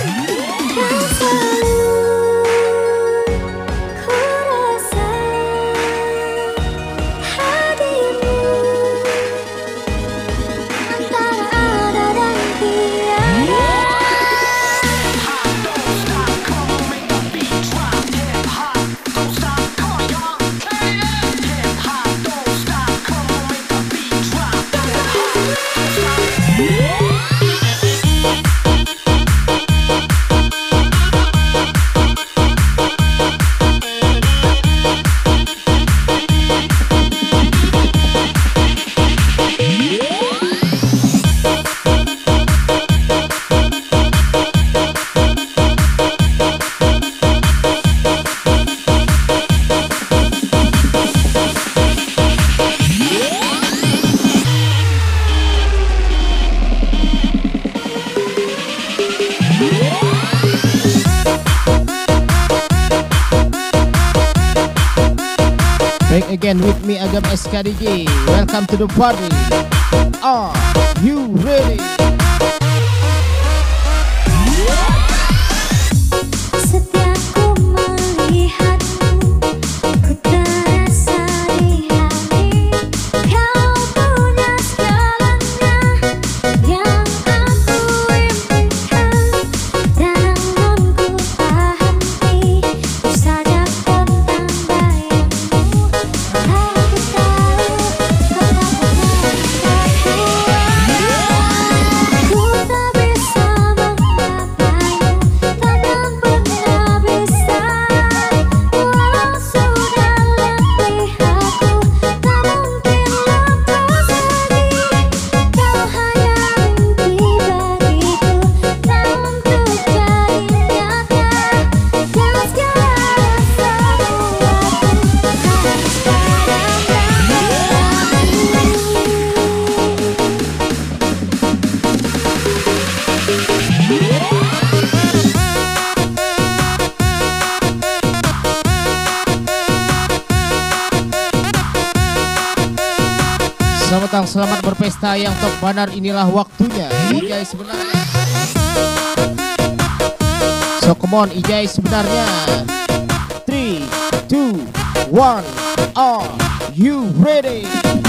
Back again with me Agam SKDJ. Welcome to the party. Are you ready? Selamat berpesta yang top banar, inilah waktunya Ijai sebenarnya. So come on Ijai sebenarnya. 3, 2, 1, are you ready?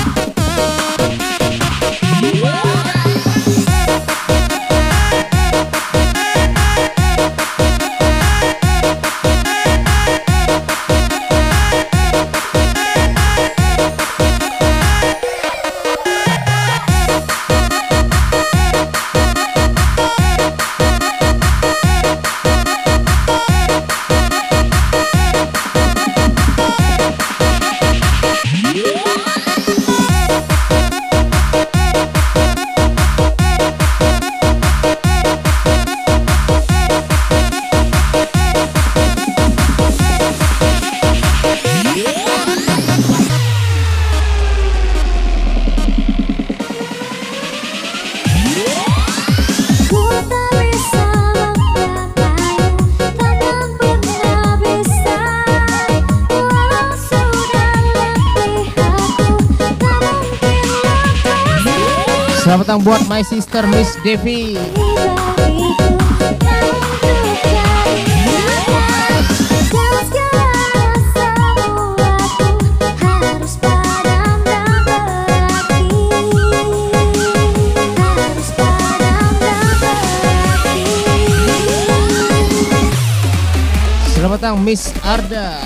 Selamat datang buat my sister Miss Devi. Selamat datang Miss Arda.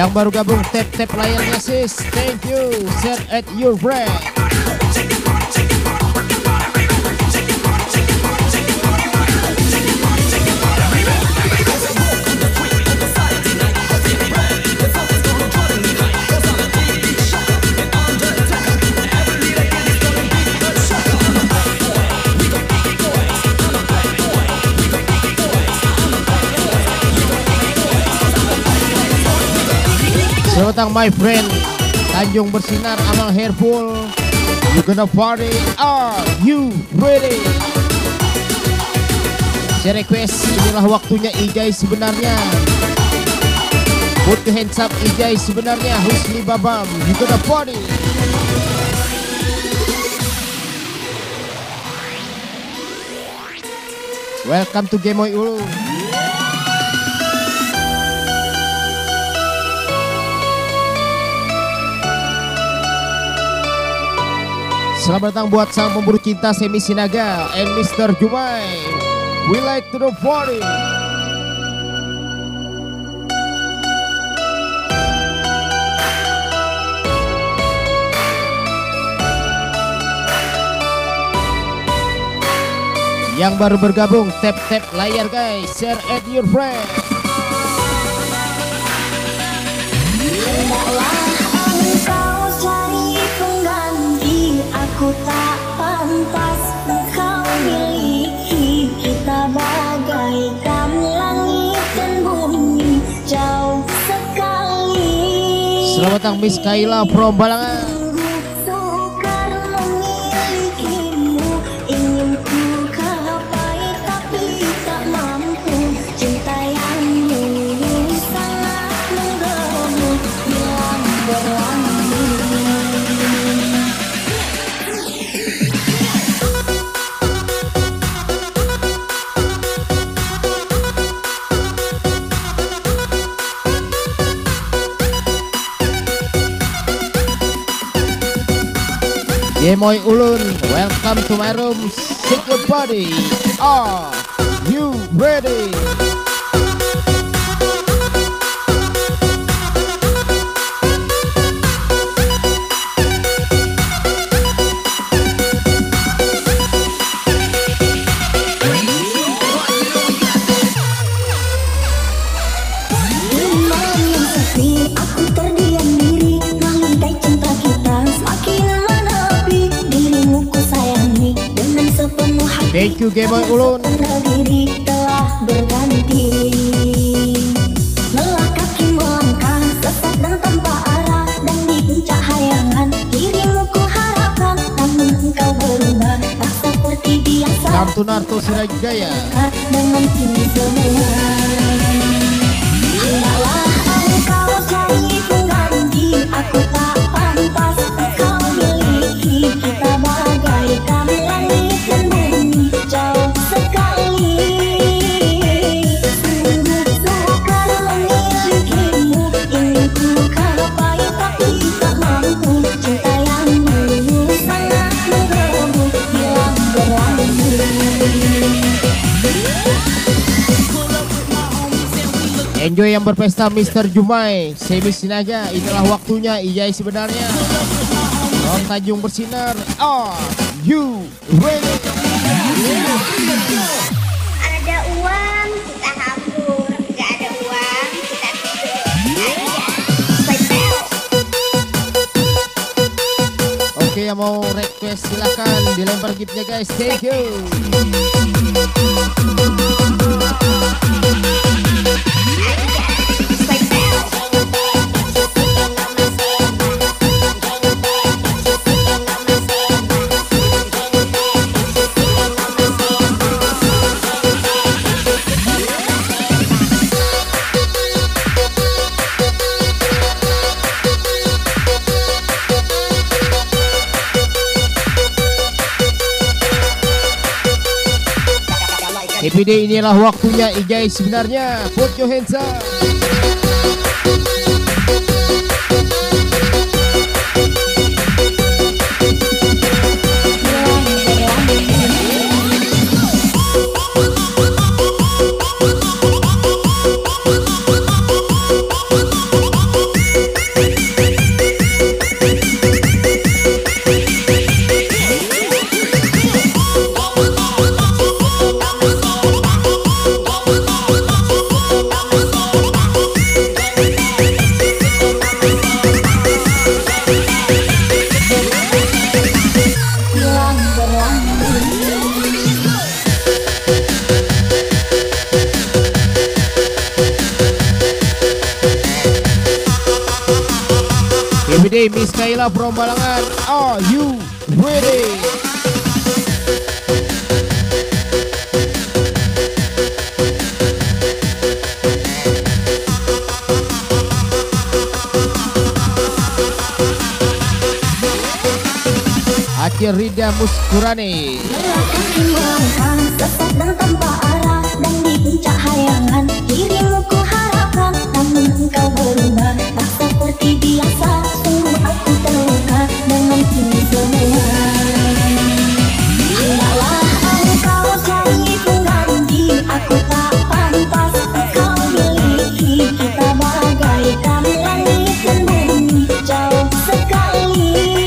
Yang baru gabung tap layarnya sis, thank you. Share at your friend. Selamat datang my friend Tanjung Bersinar, Amal Hairful. You gonna party, are you ready? Saya request, inilah waktunya Ijay sebenarnya. Put your hands up Ijay sebenarnya. Husni Babam, you gonna party. Welcome to Gemoy Ulu. Selamat datang buat sang pemburu cinta Semi Sinaga and Mr. Jumai. We like to the party. Yang baru bergabung tap layar guys, share at your friend. Aku tak pantas engkau miliki, kita bagaikan langit dan bumi jauh sekali. Selamat datang Miss Kaila from Balangan. Sukar memilikimu, ingin ku gapai tapi tak mampu. Cinta yang dulu sangat menggebu, hilang berlalu. Gemoy Ulun, welcome to my room. Secret party. Are you ready? Aku terdiam diri, melihat cinta kita semakin menepi. Dirimu ku sayangi dengan sepenuh hati. Thank you Gemoy Ulun. Diri telah berganti, melangkah melangkah sesat dan tanpa arah, dan di puncak hayangan dirimu ku harapkan, namun engkau berubah tak seperti biasa. Kamtunarto Sirajaya Dengan ini semua adalah engkau jadi pengganti. Aku tak pantas engkau miliki, kita bagaikan langit dan bumi jauh sekali. Sungguh sukar memilikimu, ingin ku gapai tapi tak mampu. Cinta yang dulu sangat menggebu, hilang berlalu. Enjoy yang berpesta Mr. Jumai, Semi Sinaga. Inilah waktunya Ijay sebenarnya. From Tanjung Bersinar, are you ready? Ada uang kita hambur, nggak ada uang kita tidur. Oke, yang mau request silakan dilempar giftnya guys. Thank you. EPD inilah waktunya Ijay sebenarnya. Put your hands up. Everyday Miss Kayla from Balangan. Are you ready? Aceh Rida Muskurani. Sesat dan tanpa arah dan di puncak hayangan dirimu ku harapkan, namun engkau berubah tak seperti biasa. Sungguh aku terluka dengan ini semua. Hendaklah engkau cari pengganti, aku tak pantas kau miliki. Kita bagaikan langit dan bumi jauh sekali.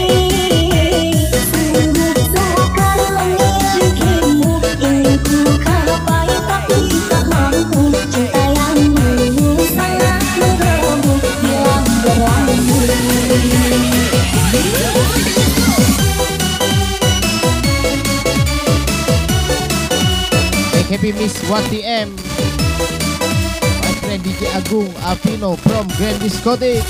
Happy Miss Wati M. My friend DJ Agung Apino from Grand Discotheque.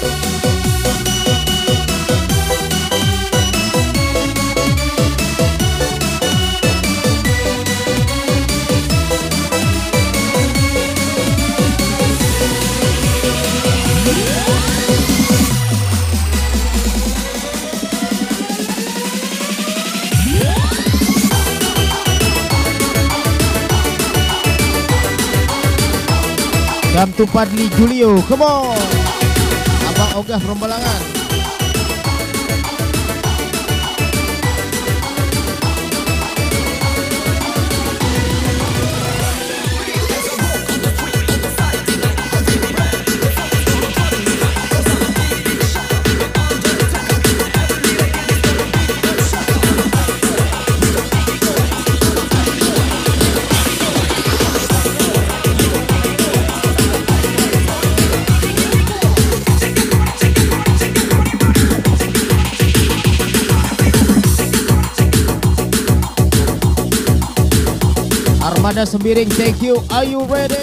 Jam tu Padli Julio, come on. Abang Ogah from Balangan. Armada Sembiring, thank you. Are you ready?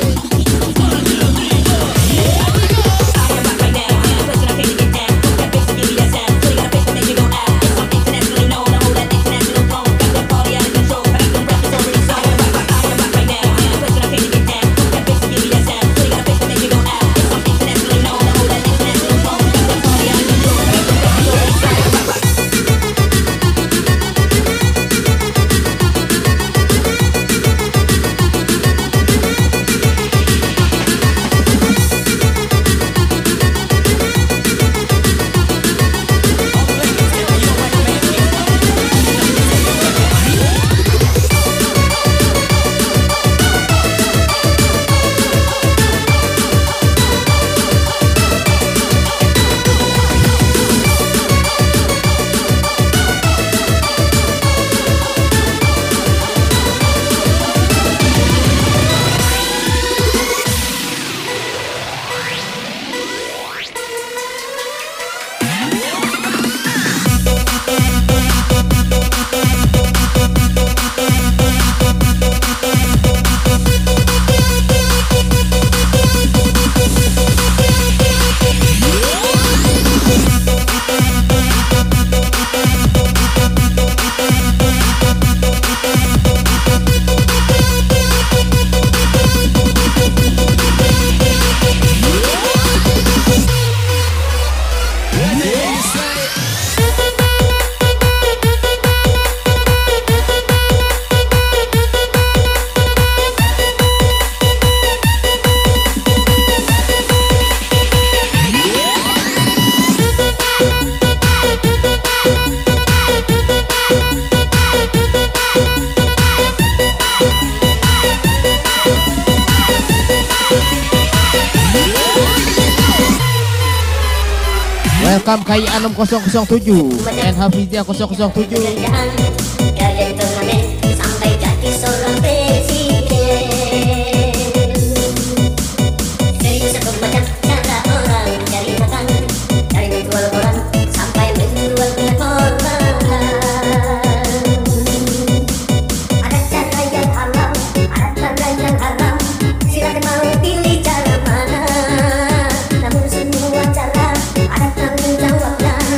Welcome Kai Anom 007 and Hafizia 007. Dari turnamen sampai jadi seorang presiden. Serius aku macam cara orang mencari makan, dari menjual koran sampai menjual minyak korban. Ada cara yang halal, ada cara yang haram. Silakan mau pilih cara mana. Namun semua cara ada tanggung jawabnya.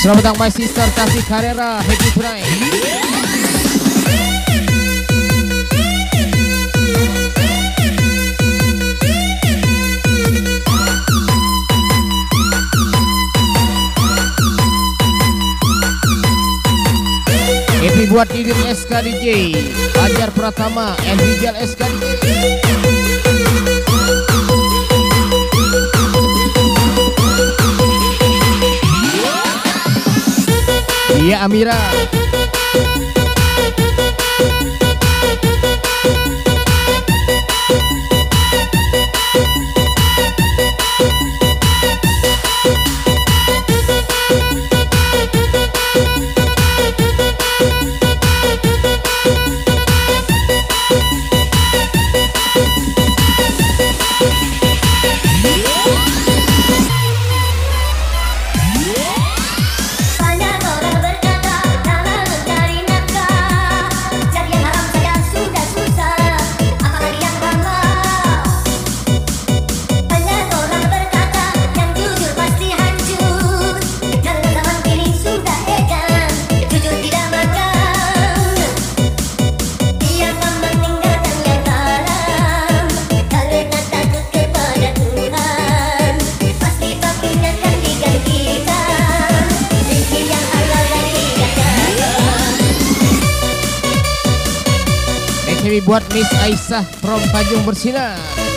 Selamat datang my sister Taufik Carrera, happy tonight. Happy buat Didin SKDJ, Fajar Pratama, and Rijal SKDJ. Iya Amira. Buat Miss Aisyah from Tanjung Bersinar.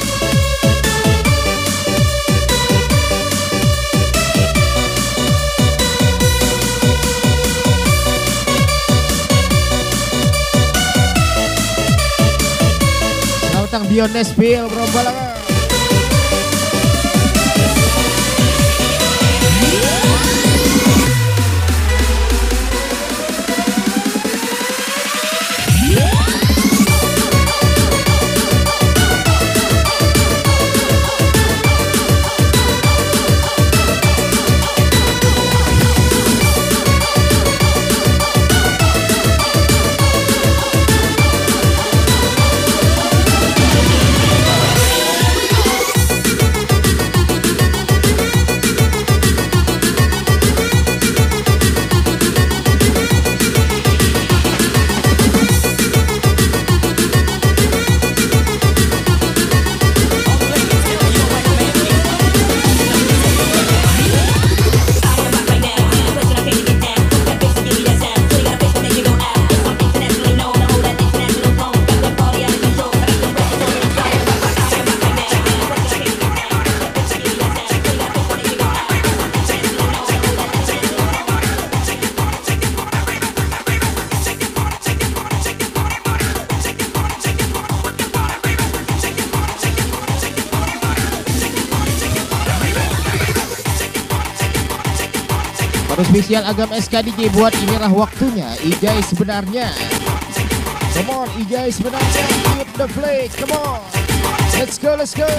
Selamat datang Diones Bill from Balangan. Spesial Agam SKDJ buat inilah waktunya Ijai sebenarnya. Come on Ijai sebenarnya, keep the play, come on. Let's go, let's go.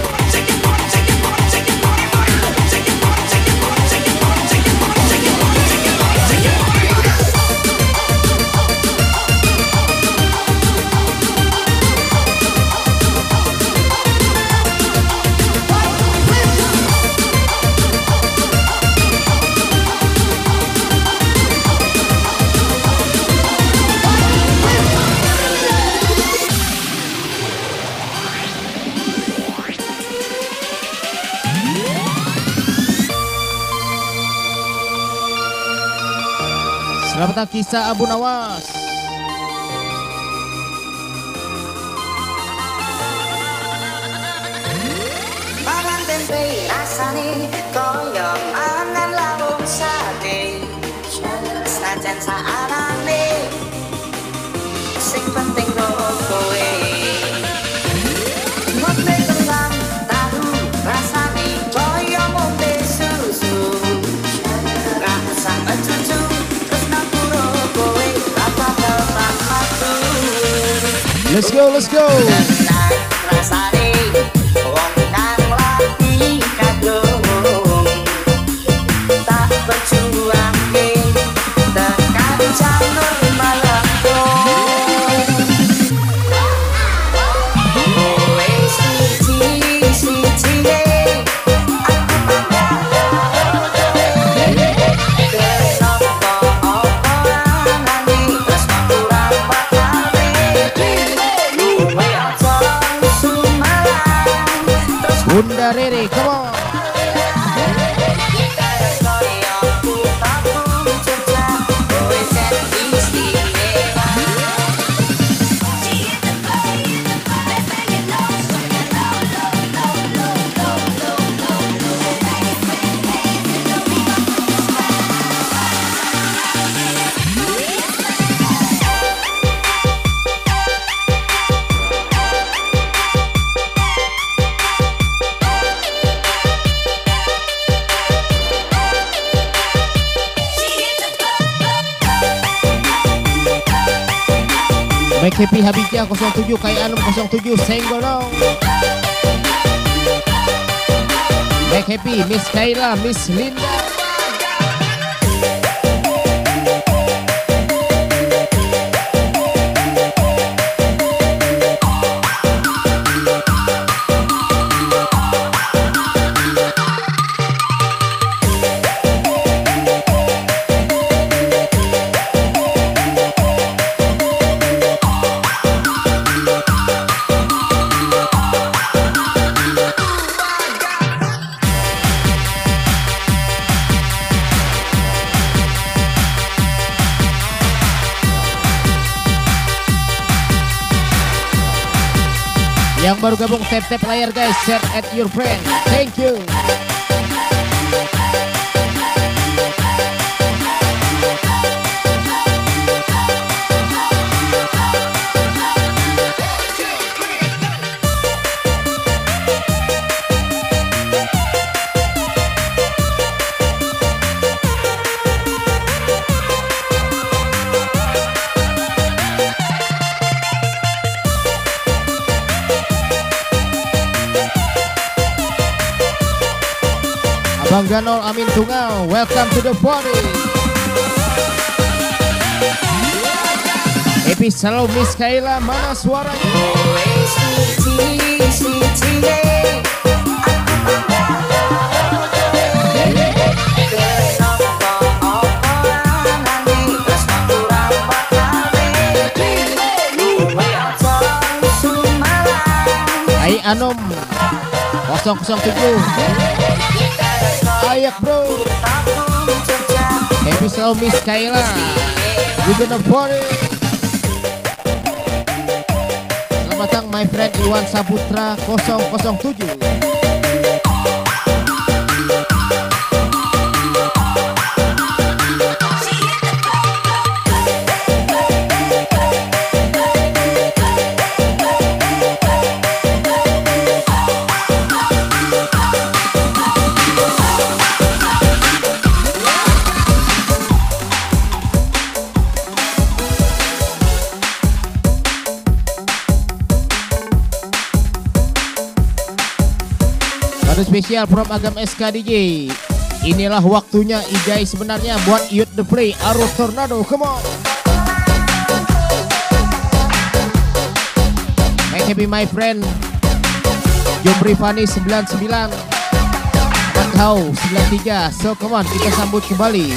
Selamat datang Kisah Abu Nawas. Pangan tempe rasane koyo mangan lawung sate. Senajan saarane sing penting kowe. Ngopi tenan tahu rasane koyo ngombe susu. Rasa cucu Let's go, let's go. Let's go. Linda Rere, come on. Make Happy Habibnya 07, Kayak Anum 07, senggol dong. Make Happy Miss Kayla, Miss Linda. Yang baru gabung tap-tap layar guys, share at your friend. Thank you. Bang Ganol Amin Tunggal, welcome to the party. Happy selalu Miss Kayla, mana suaranya? Hai Anom 007. Ayak bro, happy selalu Miss Kayla, we gonna party. Selamat datang my friend Iwan Saputra 007. Spesial from Agam SK DJ. Inilah waktunya Ijai sebenarnya buat Youth The Play Arrow Tornado, come on. Make happy my friend Jomri Fani 99, Mathau 93. So come on, kita sambut kembali.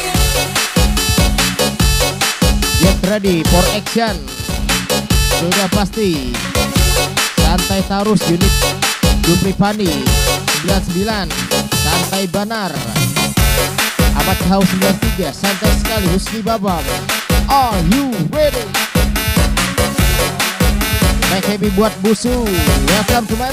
Get ready for action. Sudah pasti santai tarus unit Jomri Fani 99, santai Banar, Ahmad Haus 93, santai sekali Husni Babam. Are you ready? Make happy buat Busu, welcome to my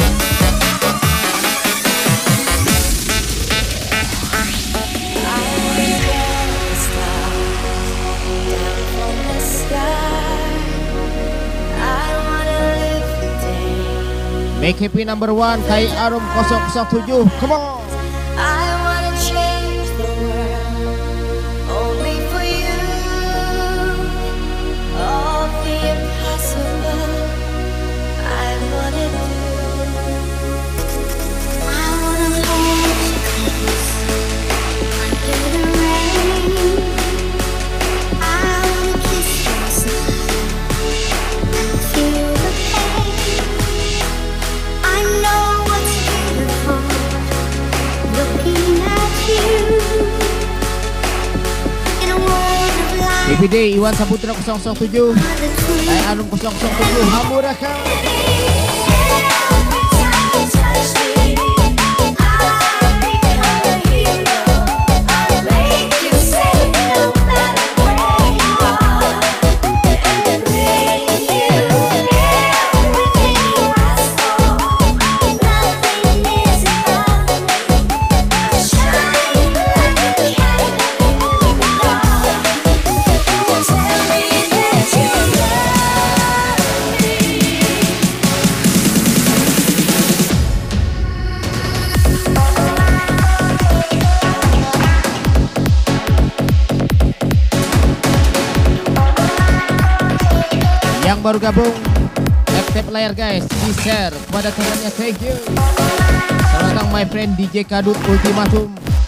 Make happy number 1 Kai Arum 007, come on. I wanna change the world only for you. All the impossible I wanna do. I wanna hold you close under the rain. I wanna kiss your smile and feel the pain. I know what's beautiful looking at you in a world of light. BPD Iwan Saputra 007, Kai Arum 007, Hamuraka. Touch me. Yang baru gabung, tap layar guys, di share kepada temannya, thank you. Selamat datang my friend DJ Kadut Ultimatum.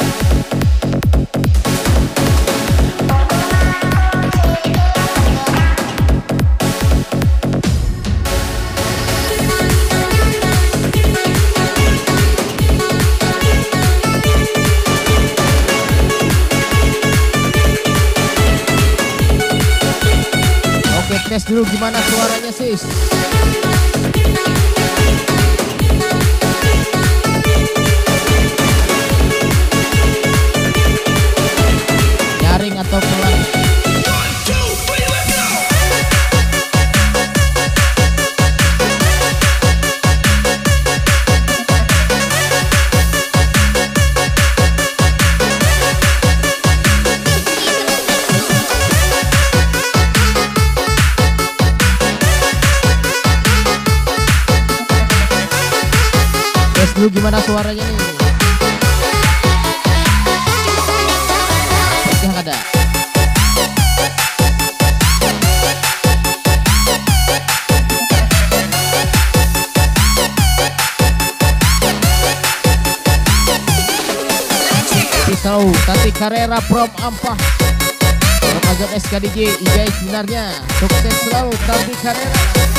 Oke, tes dulu gimana suaranya sis. Nyaring atau pelan? Tes dulu gimana suaranya nih. Yang ada. Pisau Tati Carrera from Ampah. Remaja SKDJ Ijai sebenarnya. Sukses selalu Tati Carrera.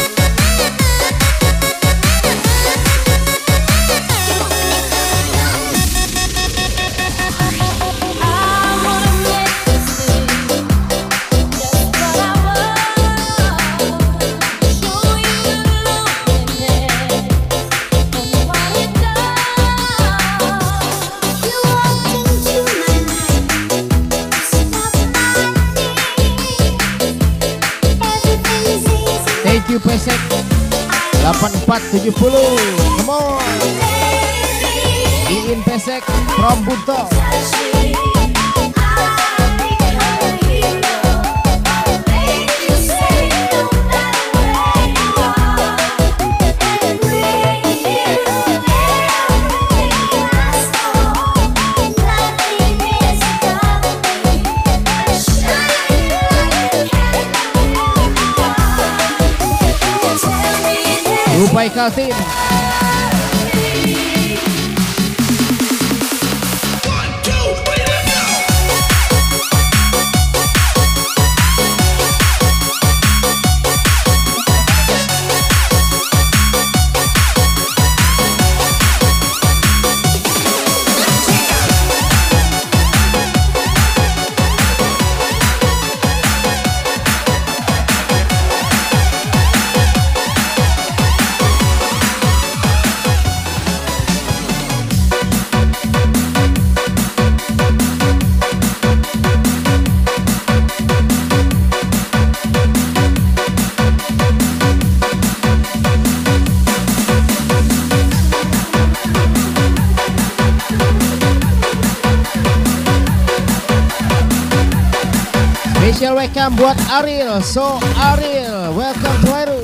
Thank you Pesek 8470. Come on. Iin Pesek from Buntok. Rupai Kaltim. Special welcome buat Ariel. So Ariel, welcome to Aru.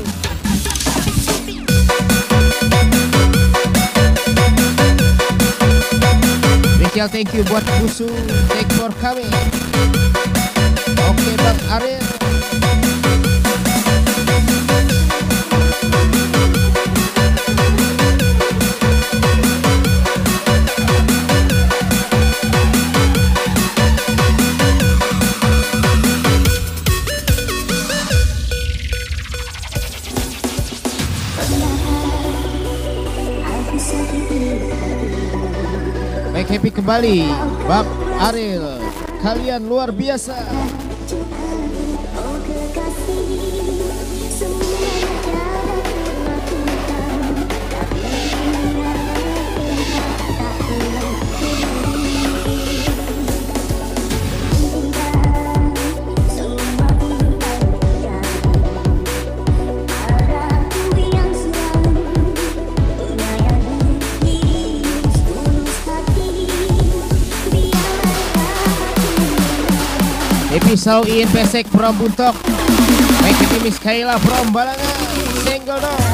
Special thank you buat Busu. Thanks for coming. Oke Bang Ariel. Baik, happy kembali Bang Ariel. Kalian luar biasa. Episau Iin Pesek from Buntok. Baik, happy Miss Kaila from Balangan. Single dong.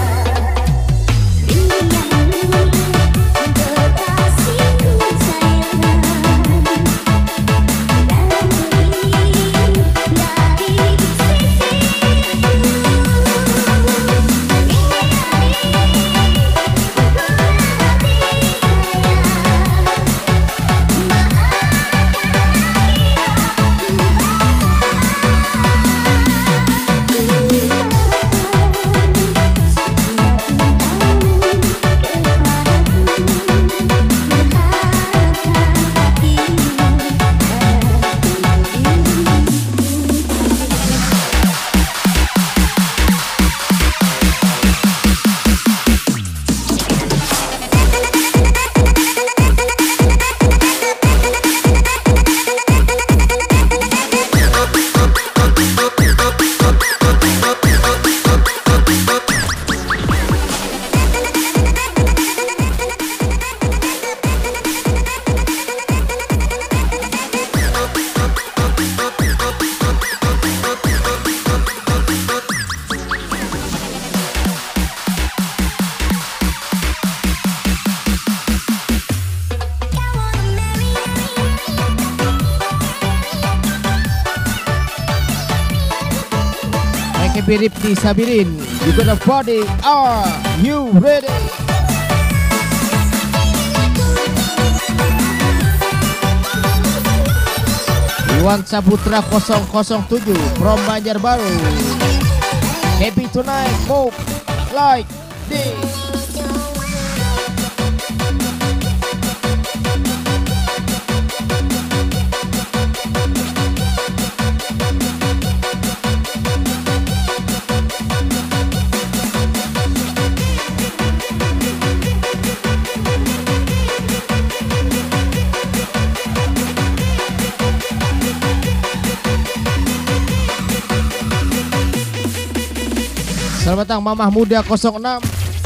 Happy Ripti Sabirin, you gonna party? Are you ready? Iwan Saputra 007 from Banjarbaru. Happy tonight, move like this. Selamat datang Mamah Muda 06.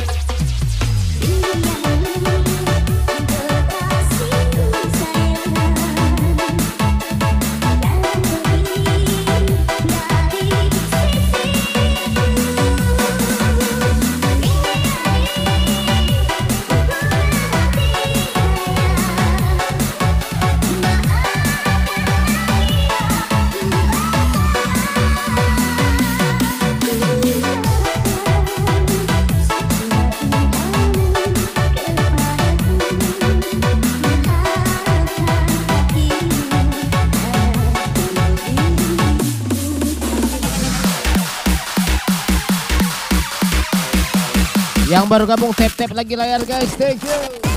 Yang baru gabung tap-tap lagi layar guys, thank you.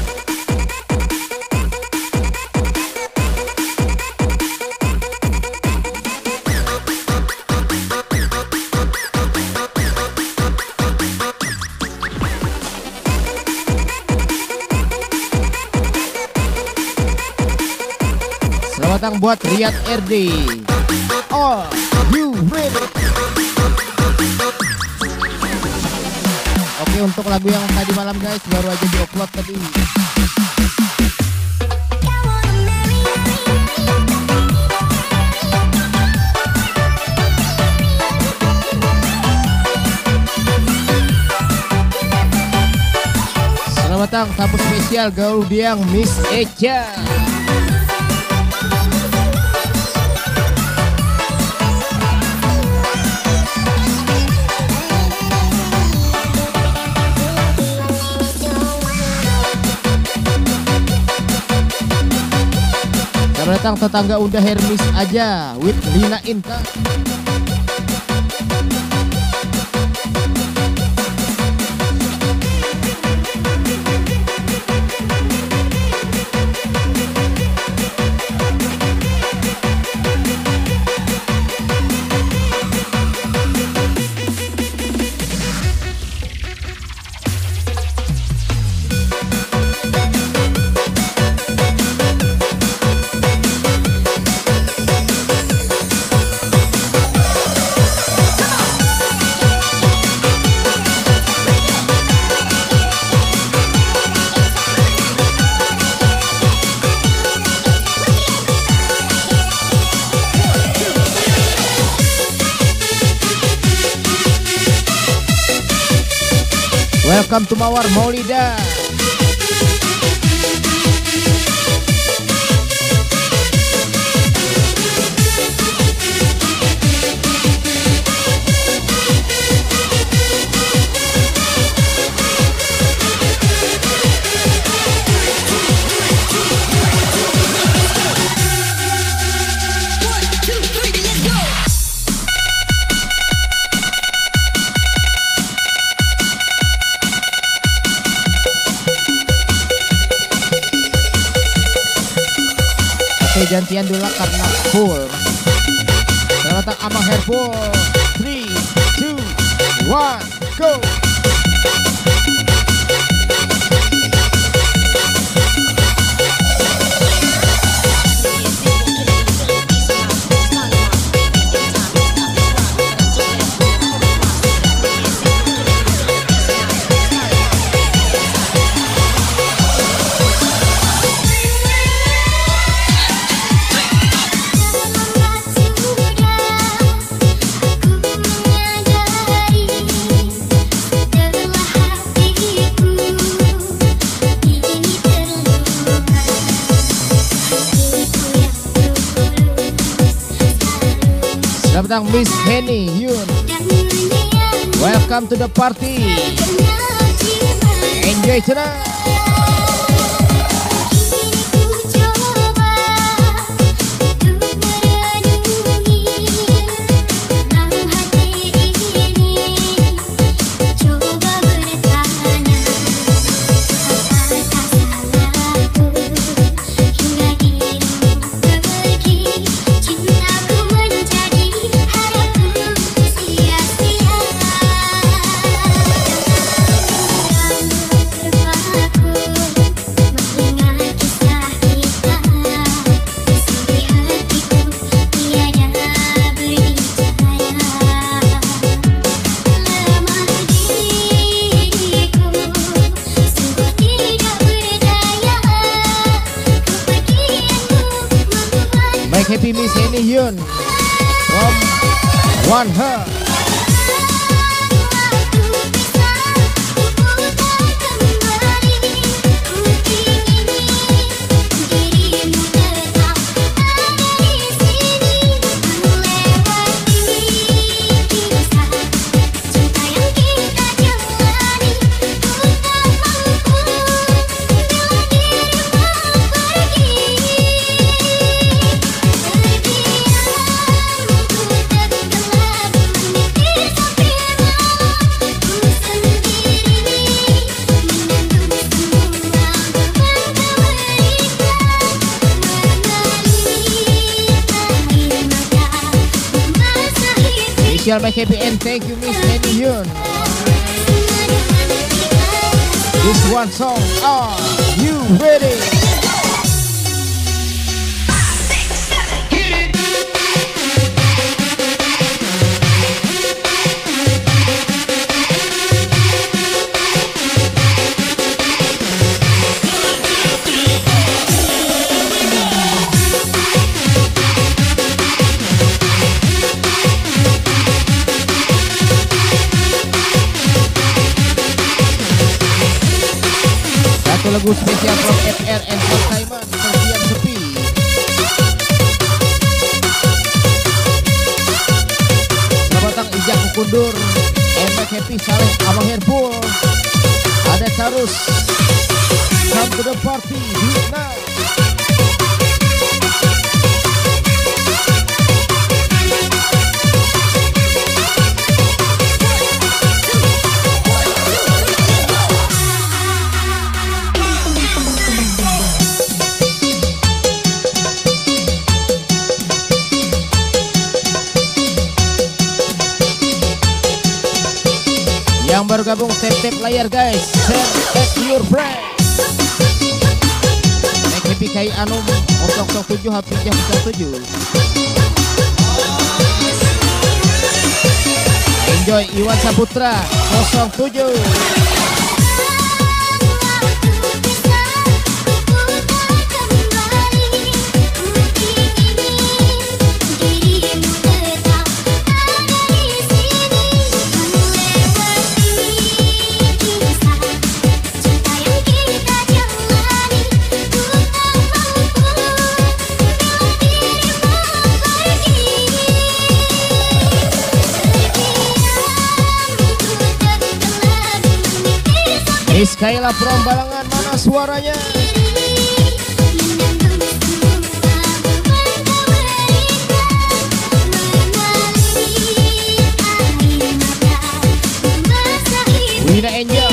Selamat datang buat Riyad RD. Are you ready? Oke, untuk lagu yang tadi malam guys, baru aja di-upload tadi. Selamat datang tamu spesial gaul diang Miss Echa. Datang tetangga Unda Hermis aja with Lina Inka. Welcome to Mawar Maulida. Gantian dulu karena full. Selamat datang Amang Hairful. 3, 2, 1, go. Selamat datang Miss Henny Yun. welcome to the party. Enjoy tonight. Happy Miss Henny Hyun from One Her. Shall make happy and thank you Miss Henny Hyun. This one song, are you ready? Lagu spesial from FR Entertainment, Pergian Sepi. Selamat datang Ijak Kukundur, Emek Happy, Saleh, Abang Herbul. Ada Tarus, come to the party, now. Yang baru gabung tap-tap layar guys, share at your friend. Make happy Kai Anum 007 Hafizah 7. Enjoy Iwan Saputra 07. Iskaila from Balangan, mana suaranya? Wina Angel.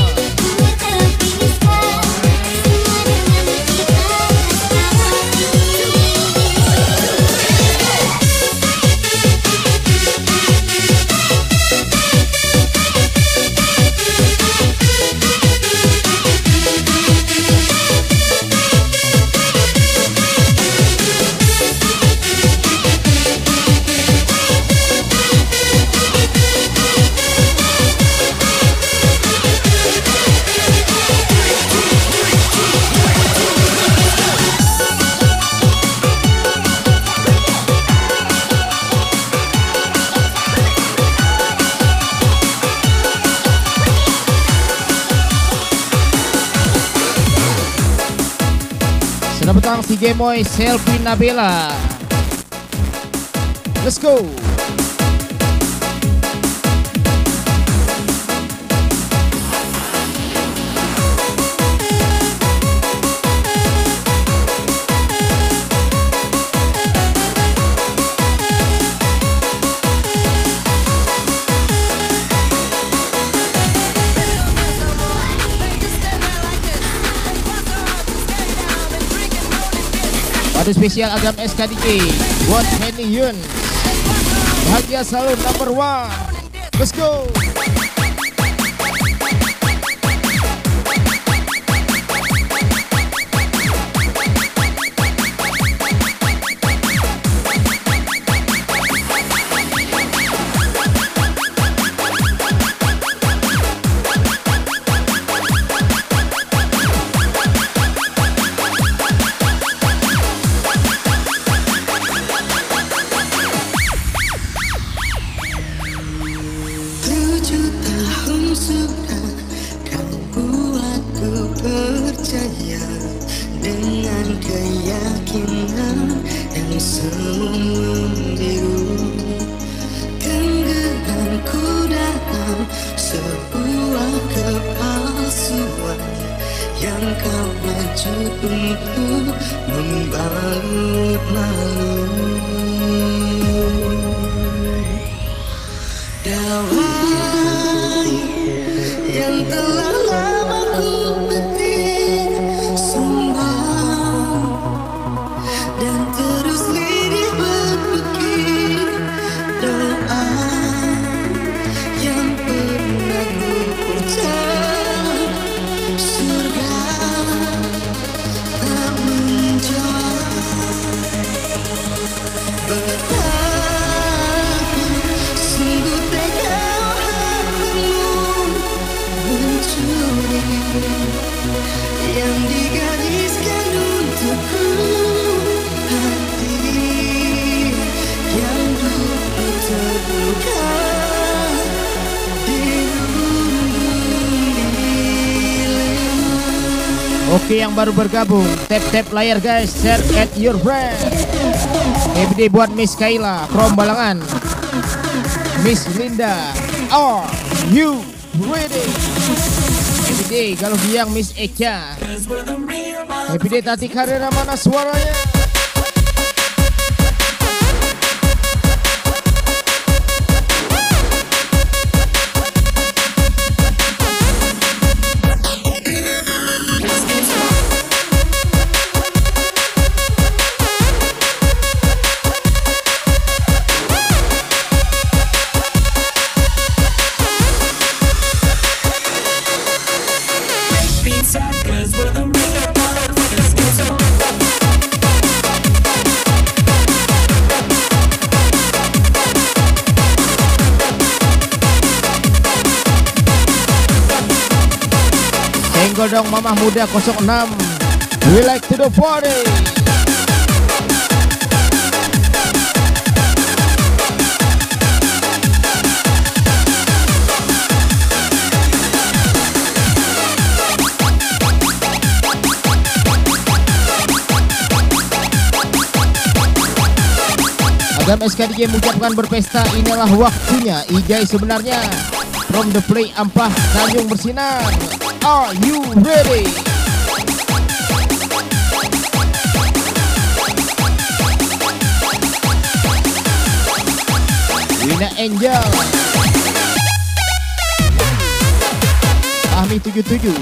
Selamat petang si Gemoy Selfie Nabila. Let's go. Kado spesial Agam SKDJ buat Henny Yun. Bahagia selalu number 1. Let's go. Oke, yang baru bergabung, tap layar guys, share at your friend. Happy day buat Miss Kayla from Balangan. Miss Linda, are you ready? Happy day kalau biang Miss Eka. Happy day Tati Karera, mana suaranya? Senggol dong Mamah Muda 06. We like to the party. Agam SKDJ mengucapkan berpesta, inilah waktunya Ijai sebenarnya. From the play Ampah Tanjung Bersinar. Are you ready? Wina Angel, Ahmi 77.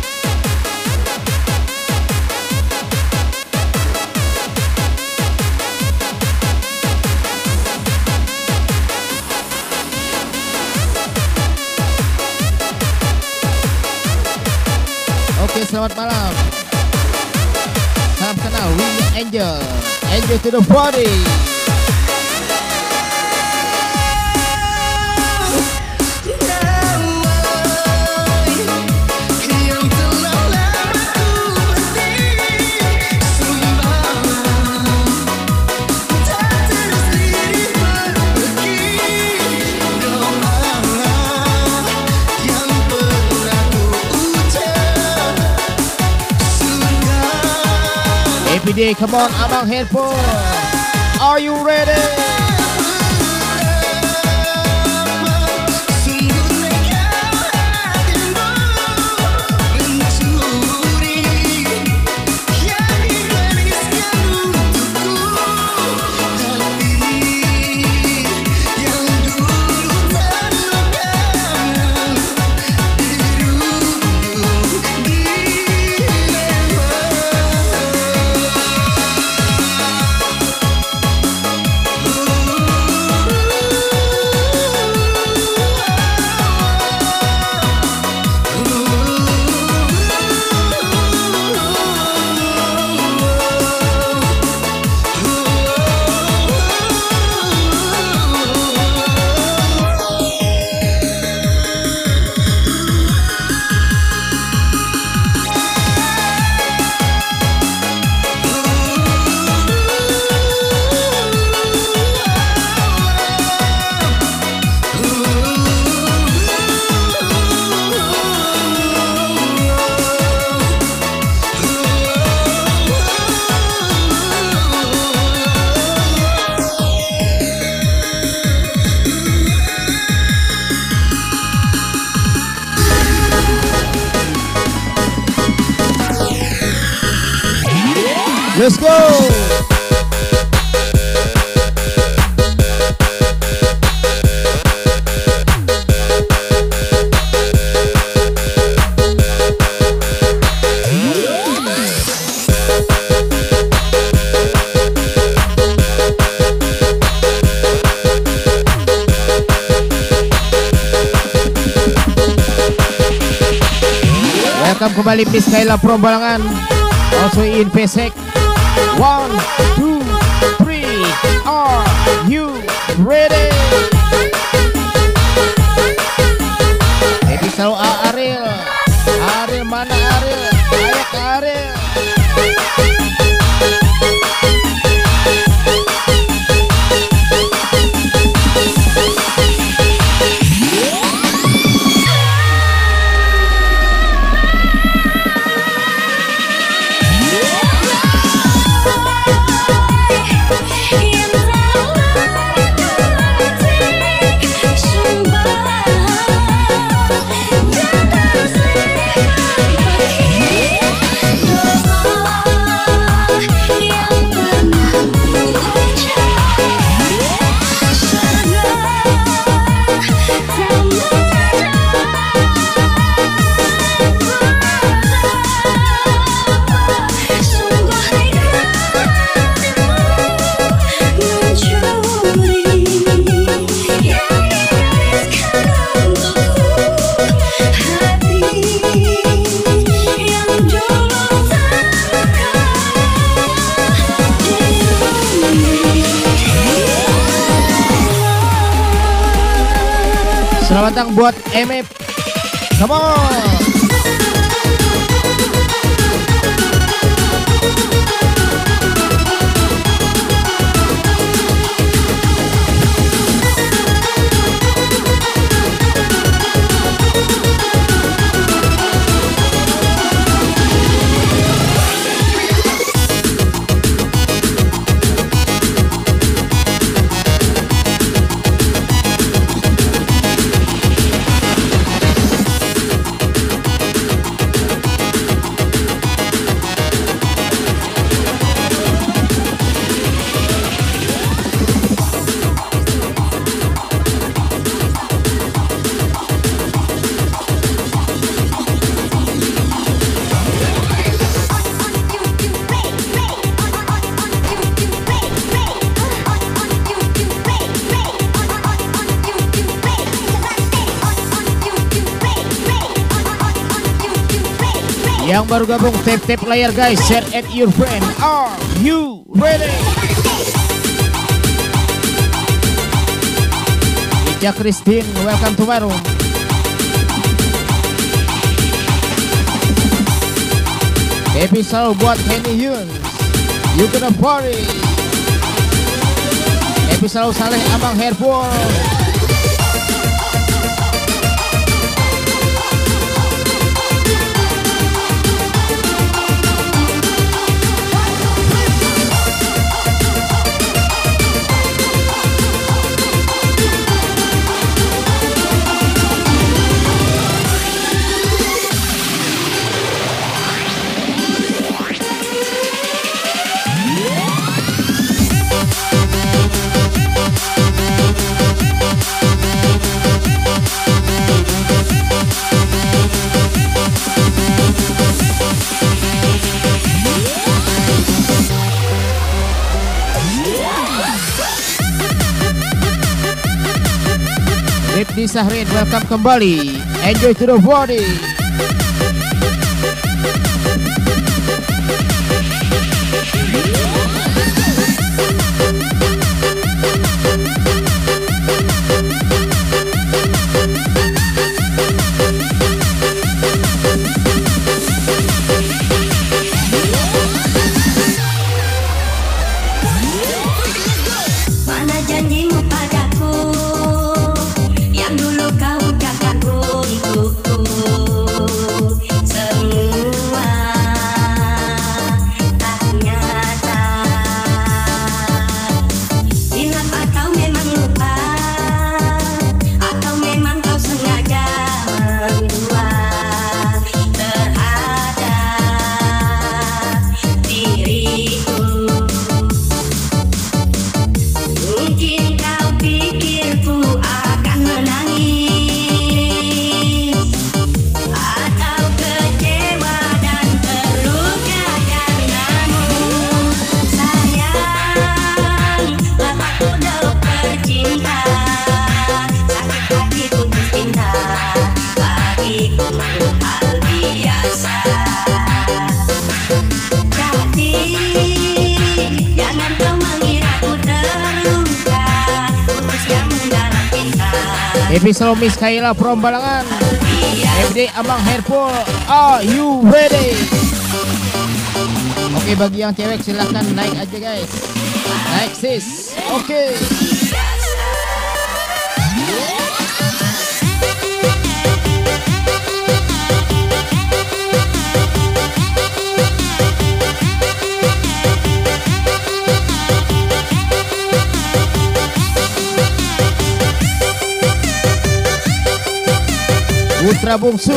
Oke, selamat malam. Salam kenal Wina Angel. Angel to the body. Happy day, come on, Abang Handphone. Are you ready? Let's go. Welcome kembali Miss Kaila from Balangan. Also in Pesek. 1, 2, 3. Are you ready? Jadi selalu Ariel. Ariel mana Ariel? Ayo ke Ariel. Selamat datang buat MF. Come on. Yang baru gabung tap layar guys, share at your friend. Are you ready? Ica Christine, welcome to my room. Happy selalu buat Henny Yun, you gonna party. Happy selalu Saleh Abang Herpol. Ripdi Sahrin, welcome kembali. Enjoy to the body. Mana janjimu padaku yang dulu kau ucapkan untukku. cinta bagiku hal biasa. Jadi jangan kau mengira ku terluka, putus yang mendalam cinta. Episode Miss Kaila from Balangan. Everyday Amang Hairpool, are you ready? Oke, bagi yang cewek silahkan naik aja guys. Naik sis. Oke. Putra Bungsu.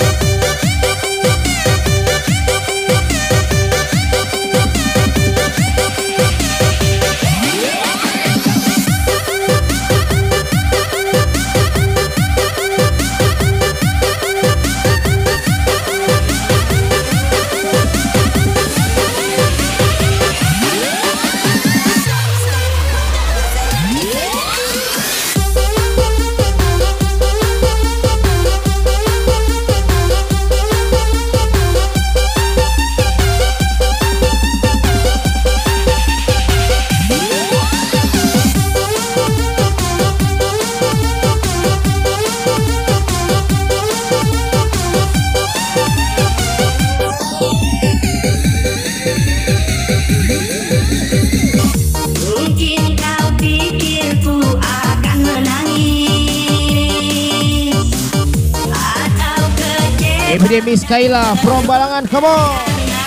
Everyday Miss Kaila from Balangan, come on.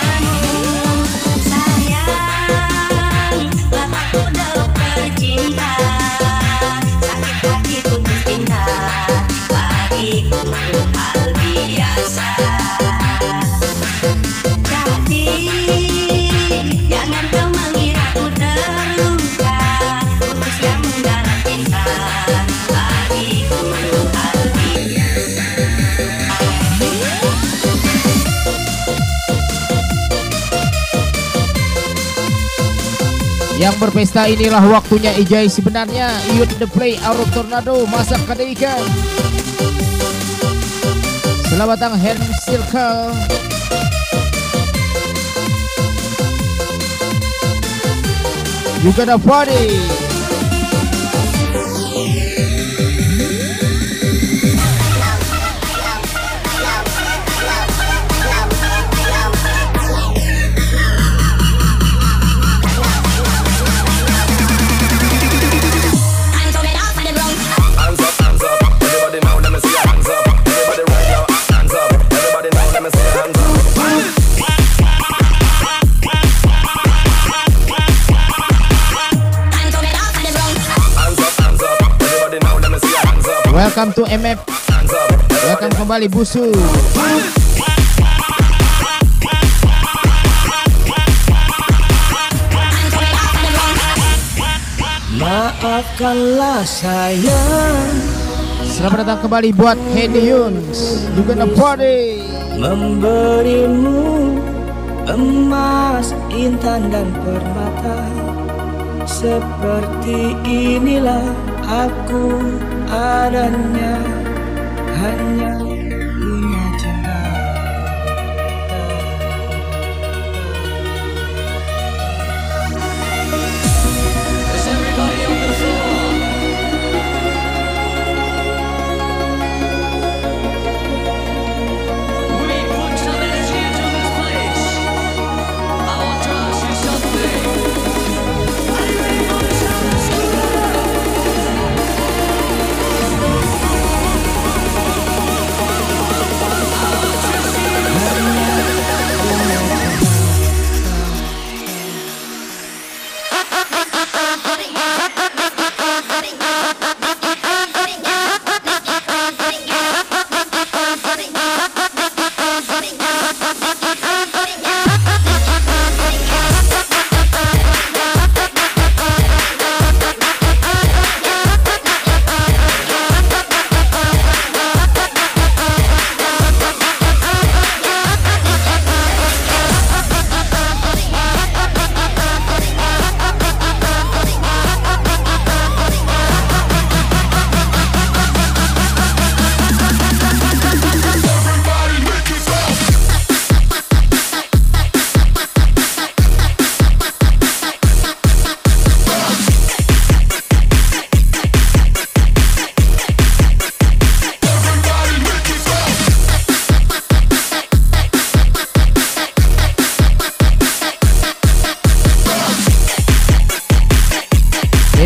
Yang berpesta inilah waktunya Ijai sebenarnya. Youth the play Auro Tornado masak kada ikan. Selamat datang Hand Circle. You gonna party. Welcome to MF. Welcome kembali Busu. Maafkanlah sayang, Selamat datang kembali buat Hendy Yuns. You gonna party. memberimu emas, intan dan permata. Seperti inilah aku adanya, hanya imaja.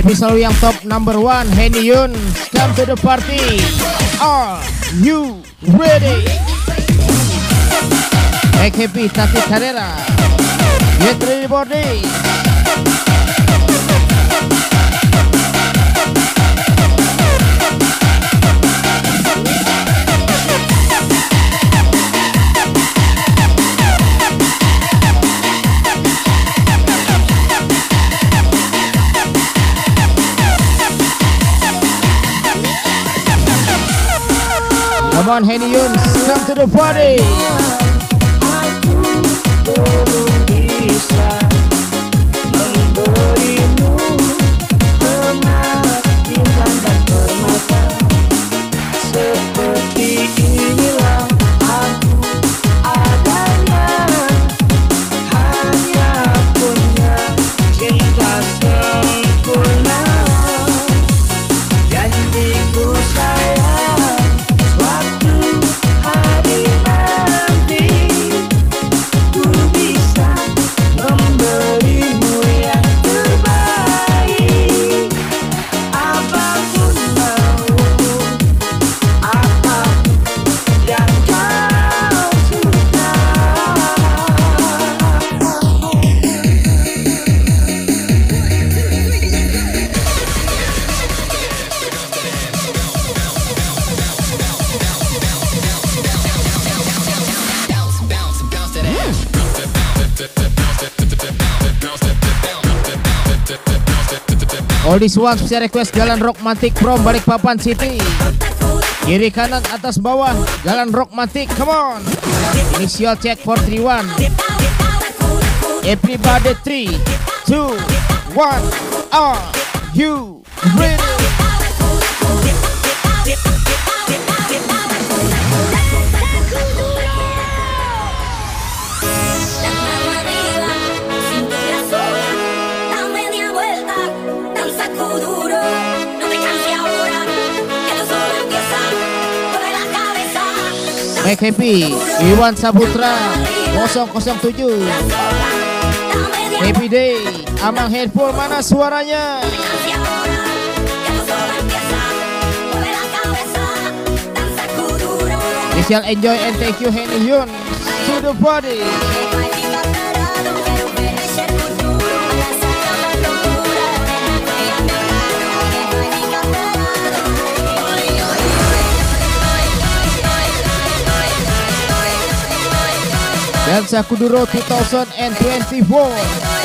Happy selalu yang top number 1 Henny Yun, come to the party. Are you ready? Make happy Tati Carrera, get ready for this. Come on Henny Yun, come to the party. Belum bisa memberimu emas, bintang dan permata. Seperti inilah aku adanya, hanya punya cinta sempurna. Janjiku sayang, suatu hari nanti ku bisa memberimu yang terbaik. Apapun mau, apapun yang kau suka. All this one bisa request Jalan Rockmatic from Balikpapan City. Kiri kanan atas bawah Jalan Rockmatic, come on. Initial check 431. Everybody 3, 2, 1. Are you ready? Make happy Iwan Saputra 007. Happy day Amang Headphone, mana suaranya? We shall enjoy and thank you Henny Yun to the party. Dansa Kuduro 2024.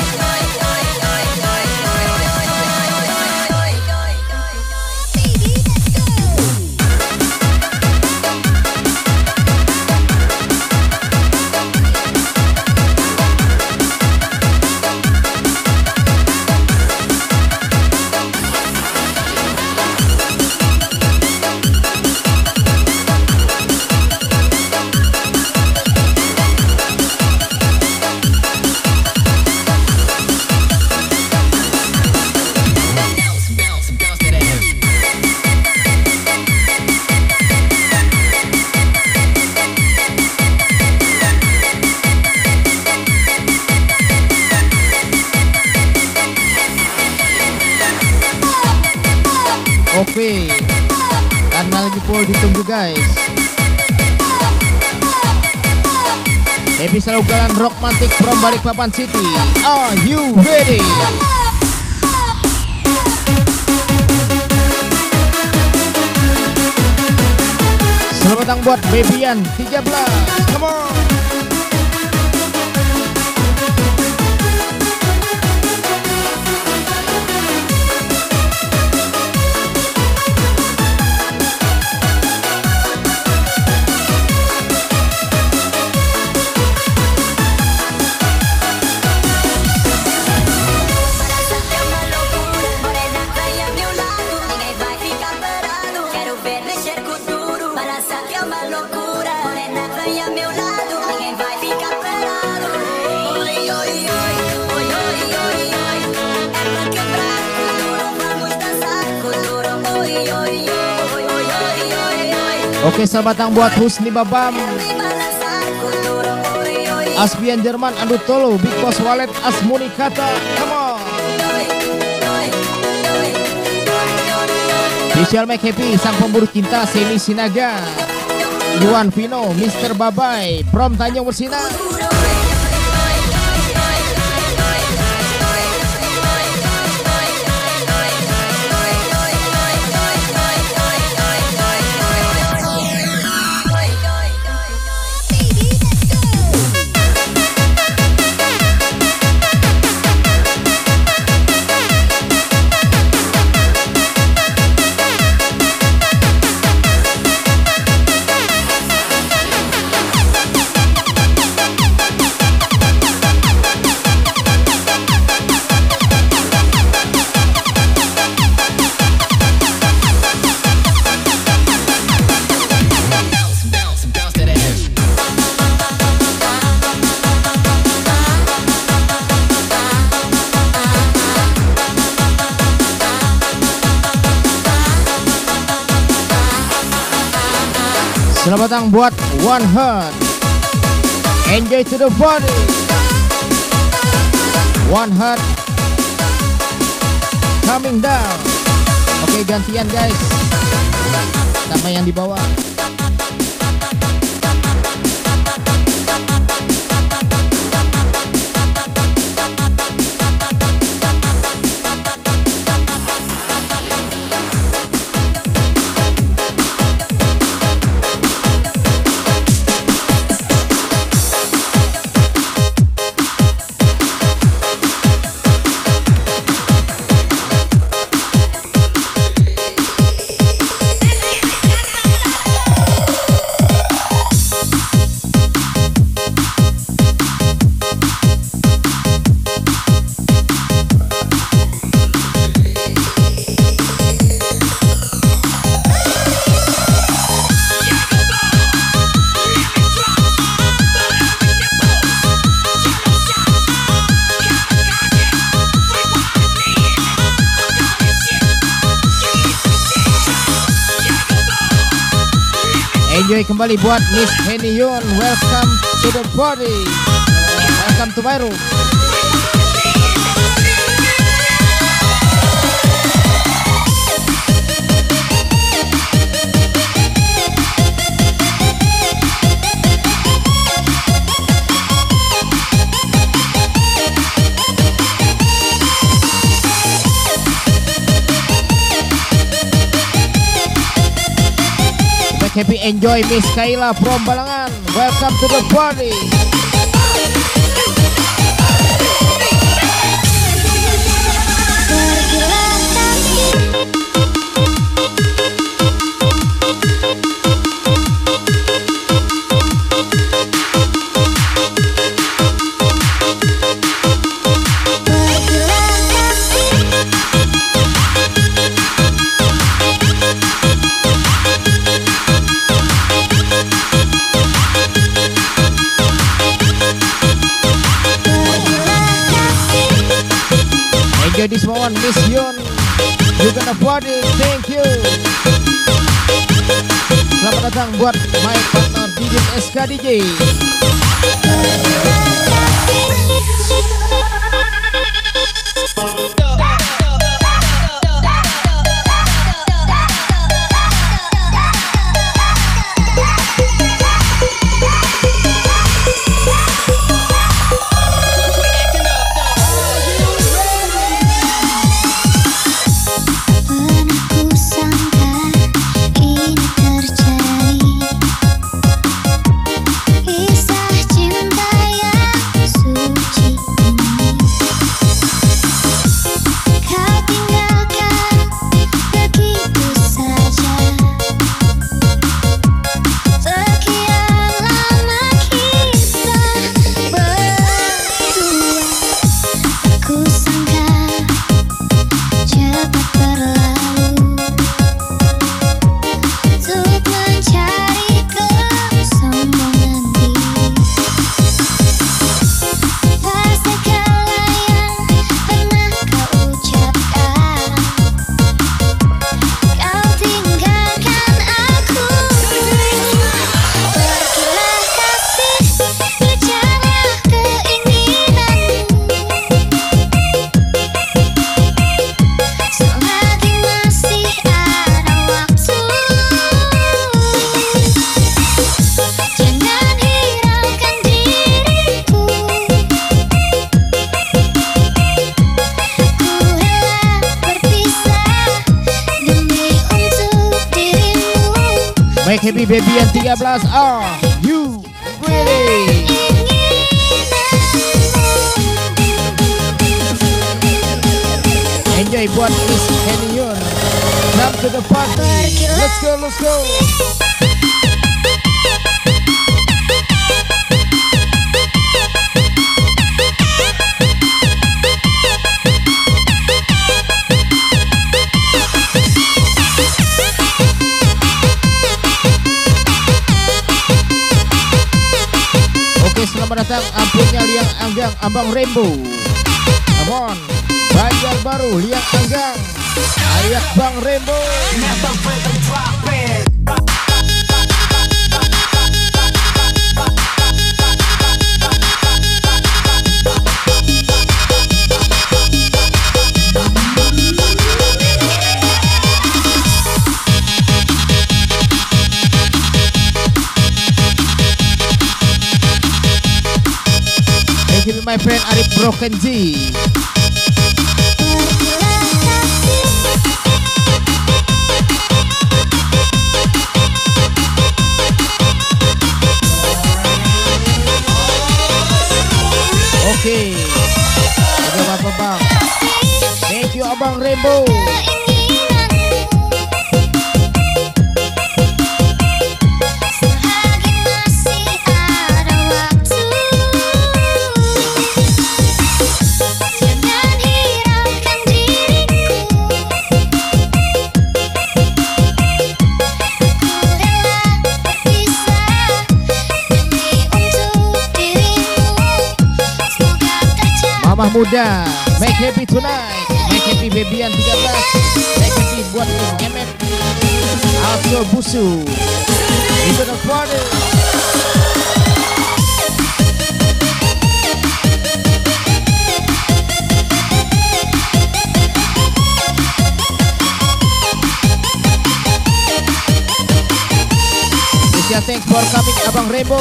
Oke, karena lagi full ditunggu guys. Happy selalu Jalan Rockmatic from Balikpapan City. Are you ready? Selamat datang buat Babyan 13. Come on. Oke, selamat datang buat Husni Babam, Asbian Jerman, Andutolo, Big Boss Wallet, Asmuni Kata, come on. Visual Make Happy, sang pemburu cinta Semi Sinaga, Yuan Vino, Mr. Babai from Tanjung Bersinar. Selamat datang buat One Heart. Enjoy to the body. One Heart coming down. Oke, gantian guys. Sama yang di bawah. Enjoy kembali buat Miss Henny Yun. Welcome to the body. Welcome to my room. Happy enjoy Miss Kaila from Balangan. Welcome to the party. Enjoy this moment, Miss Yun. You gonna party, thank you. Selamat datang buat my partner DJ SK DJ. Kisah cinta yang suci ini Make happy baby yang 13. Are you ready? Enjoy buat Miss Henny Yun. Come to the party. Let's go, let's go. Oke, selamat datang ampunya Liang Anggang Abang Rainbow. Come on. Banjar Baru, Liang Anggang, Ayak Bang Rainbow. Thank you my friend Arif Broken G. Oke, ada apa bang? Thank you Abang Rainbow. Mamah muda, make happy tonight. Make happy baby yang 13. Make happy buat MF Alto Busu. Itu the party. Asia, thanks for coming Abang Rainbow.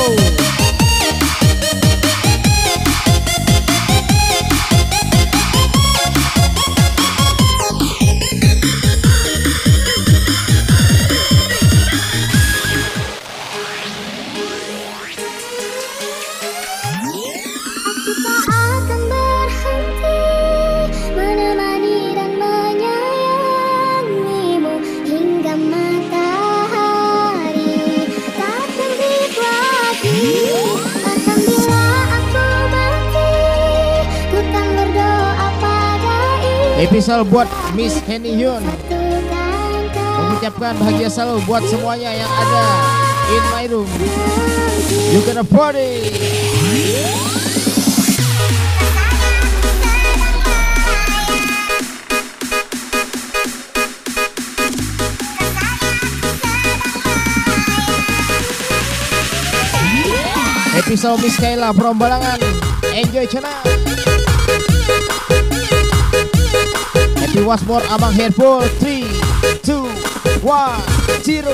Episode buat Miss Henny Yun. Mengucapkan bahagia selalu buat semuanya yang ada in my room. You gonna party. Episode Miss Kaila from Balangan. Enjoy channel. Happy was more Abang here for 3, 2, 1, 0.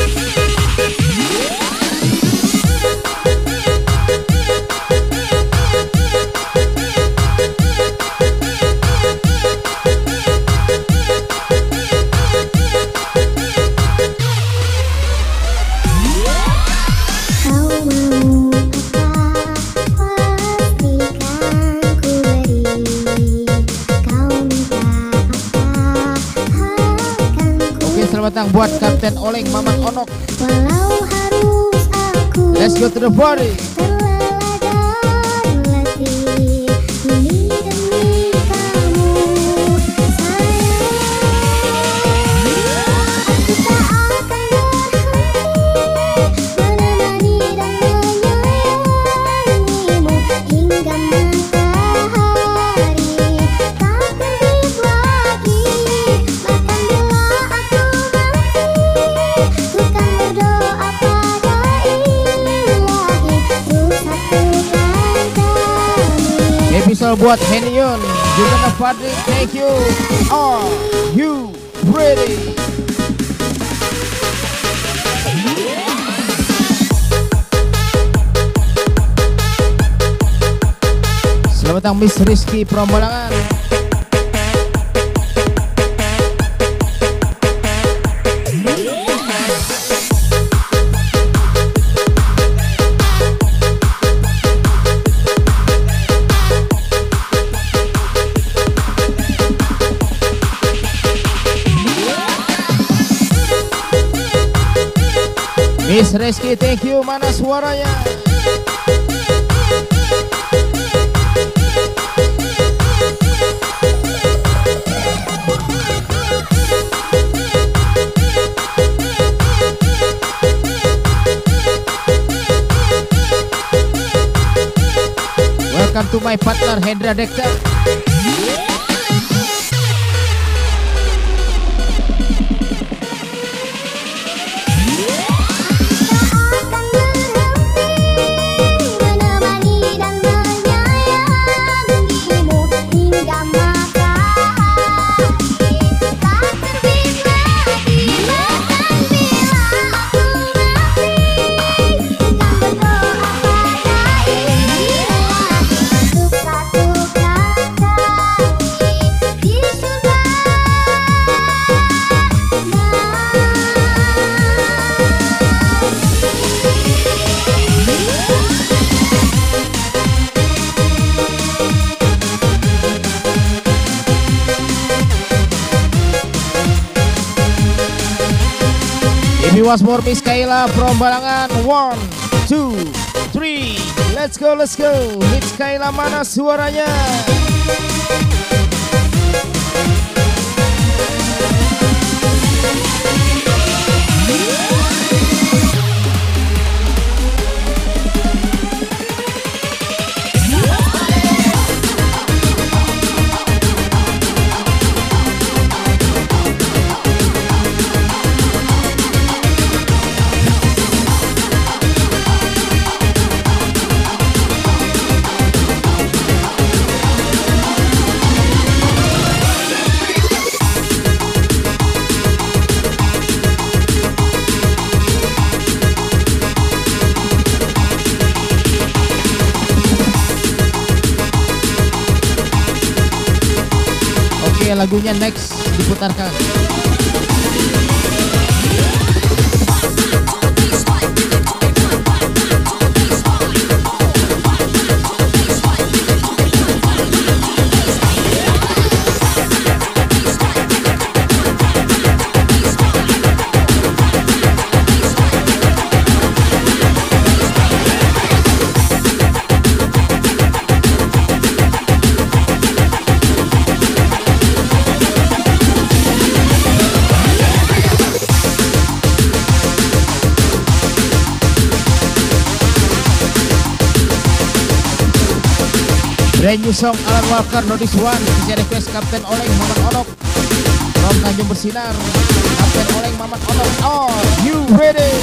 Selamat datang buat Kapten Oleng Maman Onok. Walau harus aku Let's go to the party. terlelah dan letih ini demi kamu sayang. Aku tak akan berhenti menemani dan menyayangimu hingga matahari tak terbit lagi. Bahkan bila aku bukan berdoa pada ilahi untuk satukan kami. Episode buat Henny Yun. You gonna party. Thank you. Are you ready? Selamat datang Miss Rizky Prombolangan. Miss Reski, thank you. Mana suaranya? Welcome to my partner Hendra Dekta. If you was more Miss Kaila from Balangan, 1, 2, 3, let's go, let's go. Miss Kaila, mana suaranya? Lagunya next diputarkan. Brand new song Alan Walker, Notice One. Bisa request Kapten Oleng Mamat Onok from Tanjung Bersinar. Kapten Oleng Mamat Onok, are you ready?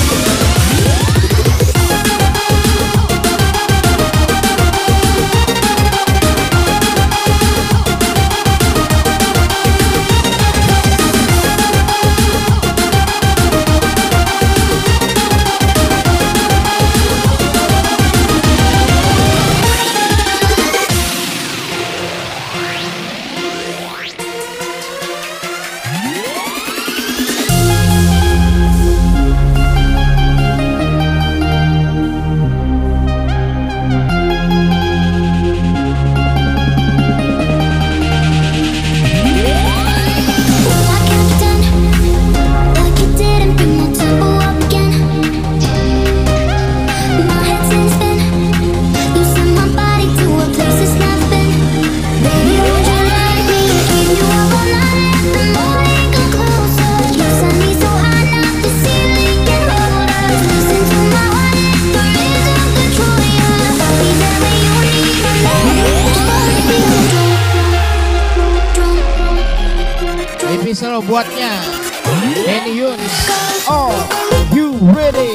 Selalu buatnya Danny Yunis. Are you ready?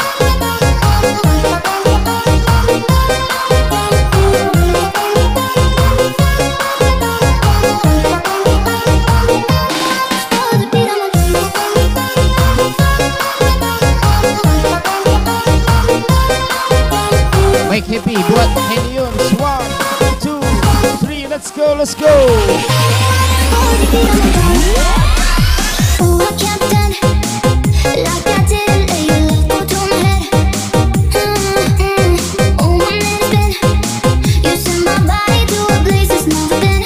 Make happy buat Danny Yunis. 1, 2, 3, let's go, let's go. Oh, I can't done like I did. Lay your love go to my head. Oh, my minute been. You send my body to a place it's never been.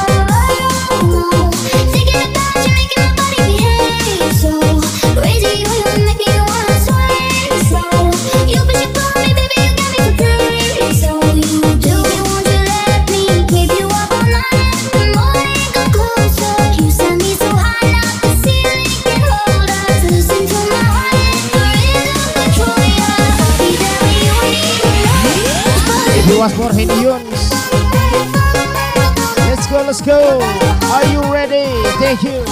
Thinking about you, making my body behave. So crazy. go. Are you ready? Thank you.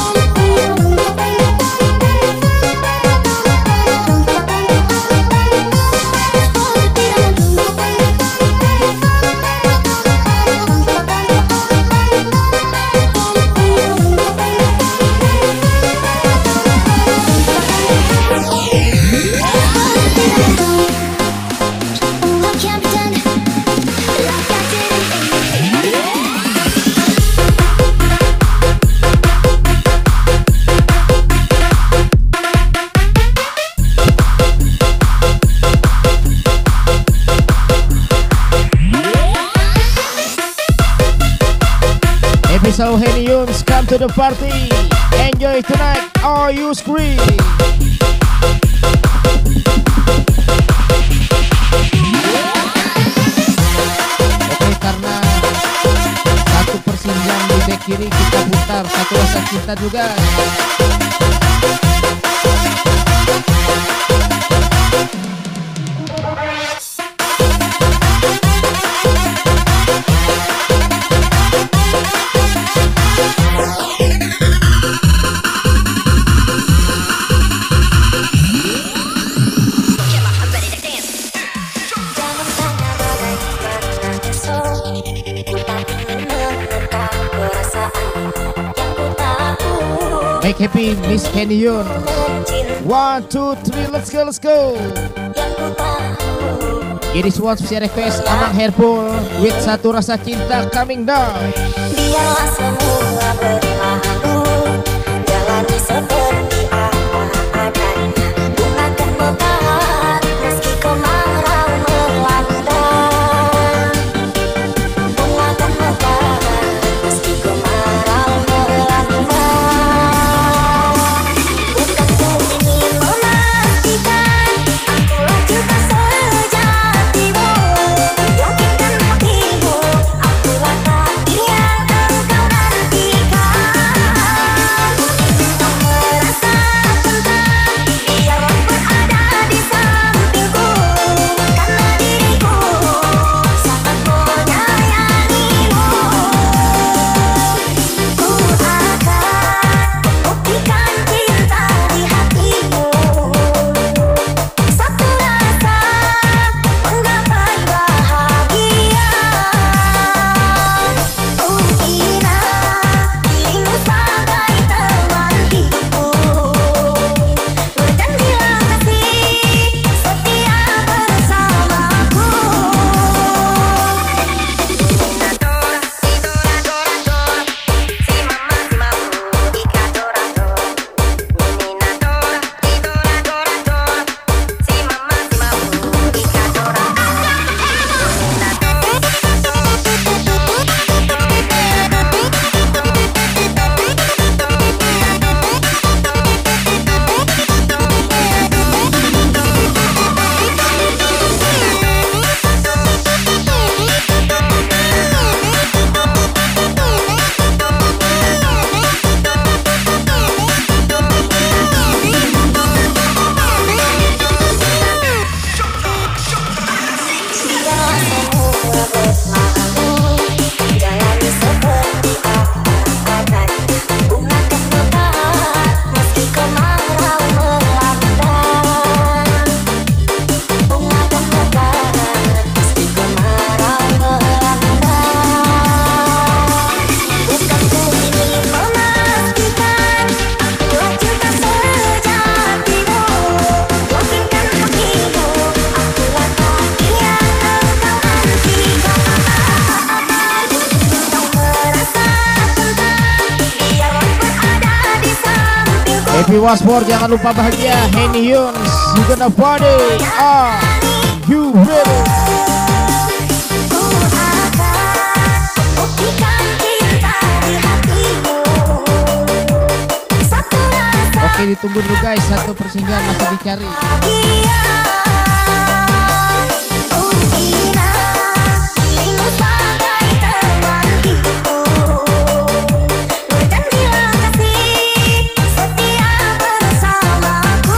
So Henny Yuns, come to the party. Enjoy tonight. Are you scream? Oke, karena 1/9 di back kiri kita putar Satu Rasa Cinta juga. Make happy Miss Henny Yun. 1, 2, 3, let's go, let's go. Ini semua special request Amang Hairpool with Satu Rasa Cinta coming down. Biarlah semua berlalu, jalani seperti apa adanya. Bunga akan mekar meski kemarau melanda. Bunga akan mekar meski kemarau melanda. Bukan ku ingin memastikan akulah cinta sejatimu. Yakinkan hatimu, akulah takdir yang engkau nantikan. Tak merasa tentang biarlah berada di sampingku, karena diriku sangat menyayangimu. Ku akan buktikan cinta di hatimu. Satu rasa menggapai bahagia. Ku hina dirimu sebagai teman hidupku. Berjanjilah kasih setia bersamaku. Jalani seperti apa adanya. Bunga akan mekar meski kemarau melanda. Bunga akan mekar meski kemarau melanda. Bukan ku ingin memastikan akulah cinta sejatimu. Yakinkan hatimu, akulah takdir yang engkau nantikan. Tak merasa tentang biarlah berada di sampingku. Happy Wasport, jangan lupa bahagia. Henny Yuns, you gonna party. Are you ready? Ku akan buktikan cinta di hatimu. Satu rasa Oke, ditunggu dulu guys. 1/9 masih dicari. bahagia. Ku hina dirimu sebagai teman hidupku. Berjanjilah kasih setia bersamaku.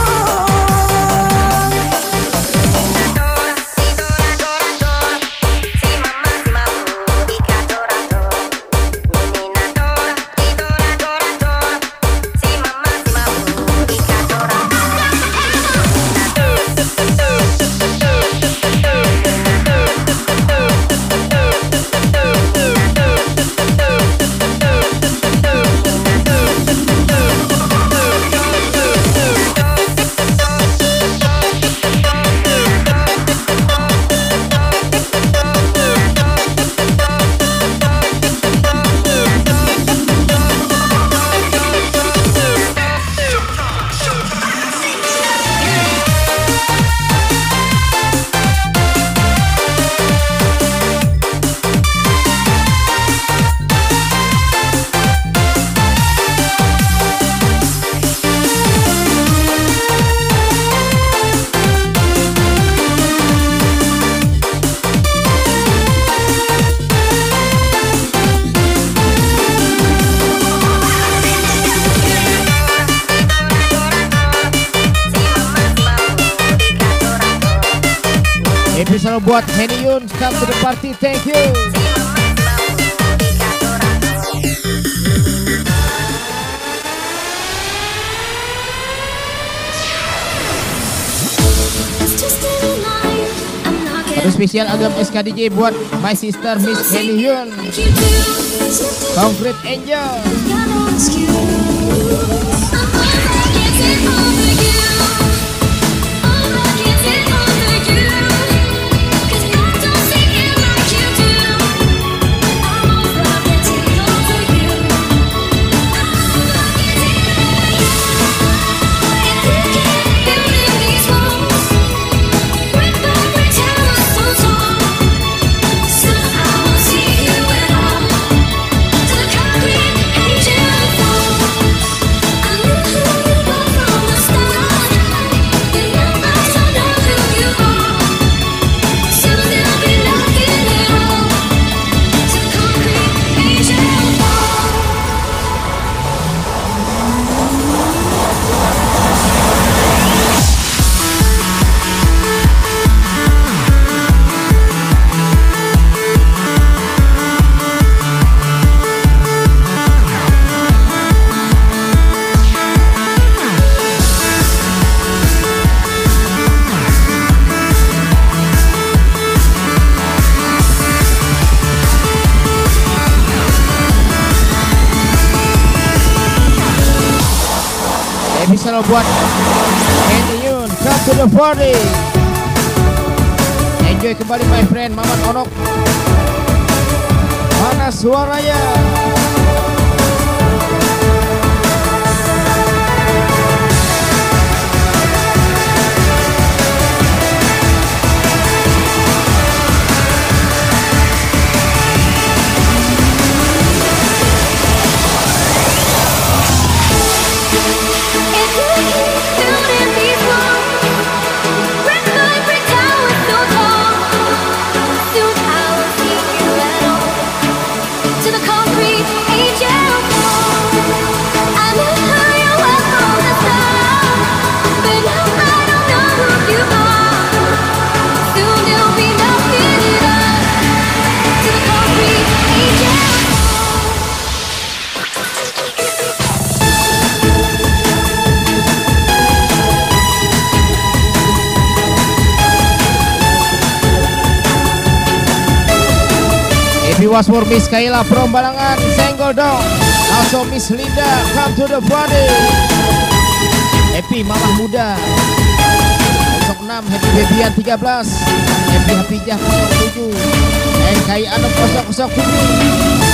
Episode buat Henny Yun, come to the party, thank you. Satu spesial Agam SKDJ buat my sister Miss Henny Yun, Concrete Angel. Episode buat Henny Yun, come to the party. Enjoy kembali my friend Maman Onok. Mana suaranya? Was for Miss Kaila from Balangan, Senggol dong. Also Miss Linda, come to the party. Happy Mamah Muda 06, Happy Babyan 13, Happy Hafijah 07, NKI Anom 007.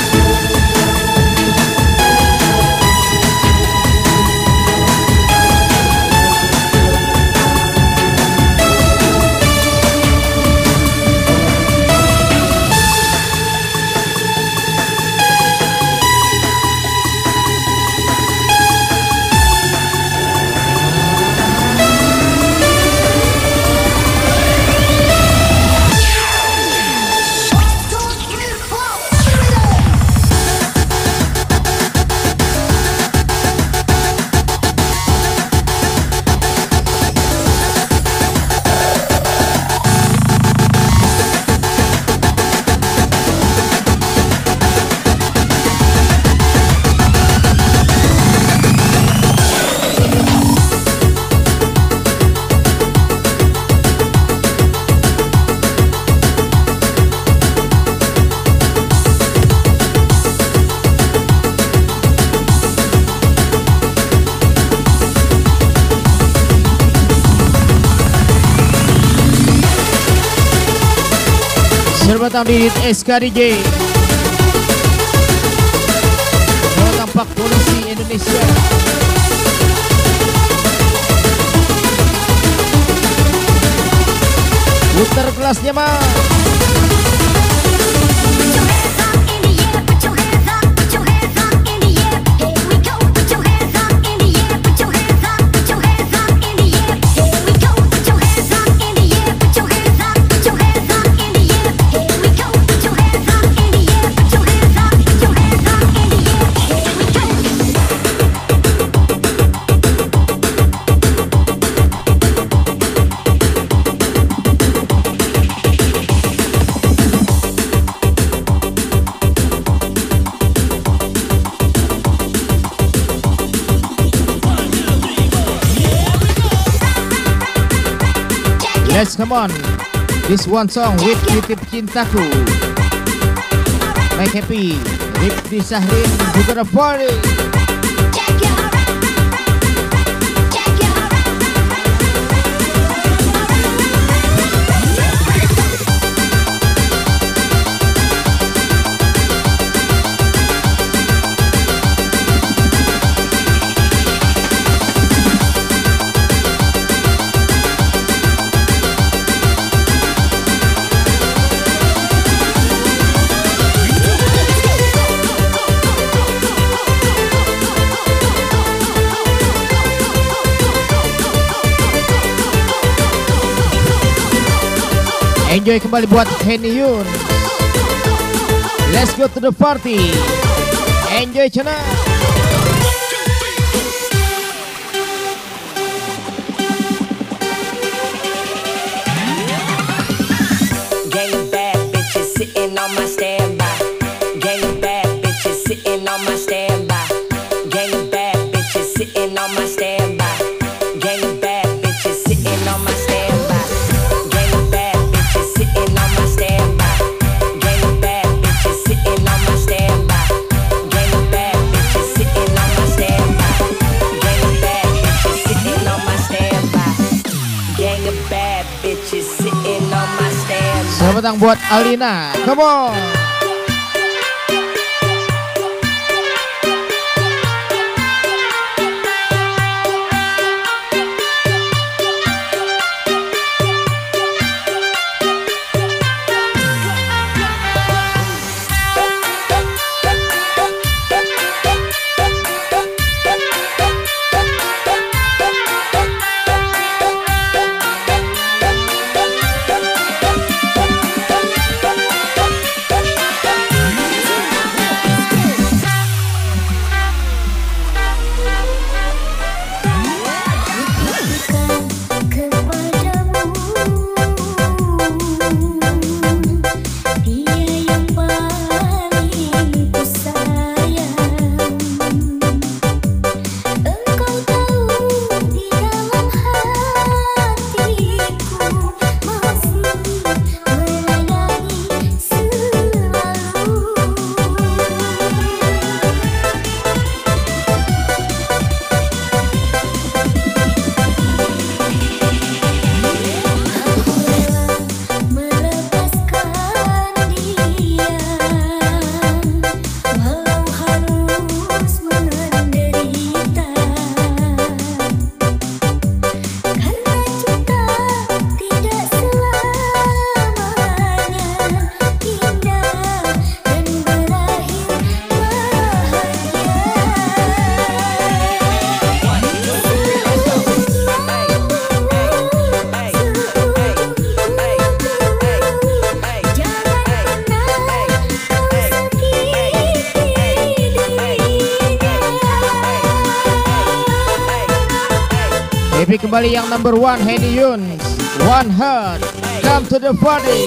Serbatang didit SKDJ, tampak polisi Indonesia. Putar kelasnya mah. Let's come on. This one song with Titip Cintaku. Make happy. Rifdi Sahrin juga the party. Enjoy kembali buat Henny Yun. Let's go to the party. Enjoy chana. Gang of bad bitches sitting on my standby. Gang of bad bitches sitting on my standby. Gang of bad bitches sitting on my standby. Gang of bad bitches sitting on my standby. Gang of bad bitches sitting on my standby. Gang of bad bitches sitting on my standby. Gang of bad bitches sitting on my standby. Gang of bad bitches sitting on my standby. Gang of bad bitches sitting on my standby. Selamat datang buat Alina. Come on. Happy kembali yang number one Henny Yun. One Heart. Come to the party.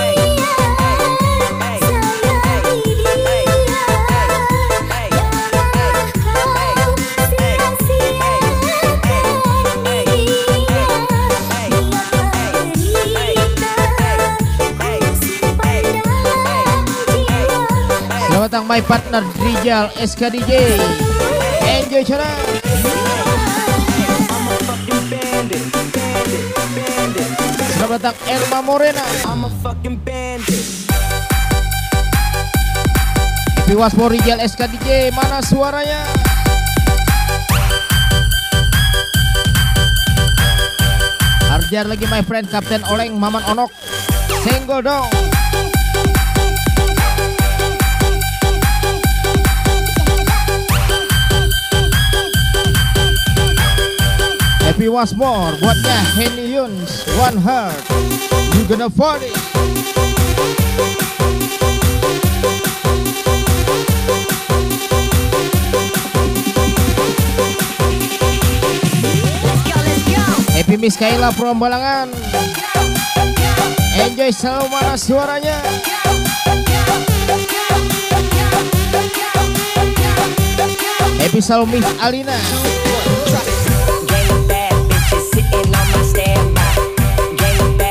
Selamat datang my partner Rijal SKDJ. Enjoy cara. Selamat datang Elma Morena. I'm a fucking bandit. Happy was for Rijal SKDJ. Mana suaranya? Harjar lagi my friend Kapten Oleng Maman Onok. Senggol dong. Happy once more buatnya Henny Yun. One Heart. You gonna party. Happy Miss Kaila from Balangan. Enjoy selalu mana suaranya. Happy selalu Miss Alina. Gang of bad bitches sitting on my standby. Gang of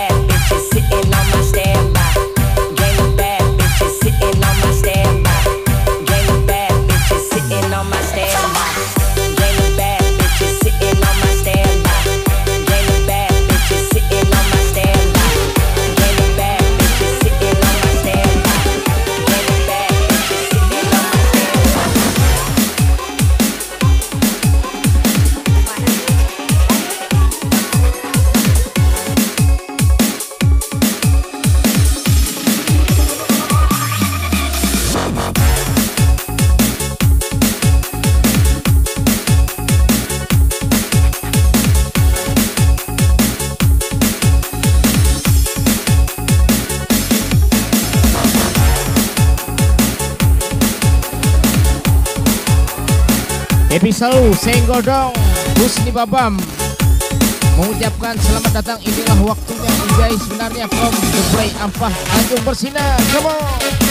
Happy selalu, senggol dong. Husni Babam mengucapkan selamat datang, inilah waktunya enjoy sebenarnya from The Play Ampah Tanjung Bersinar. Come on.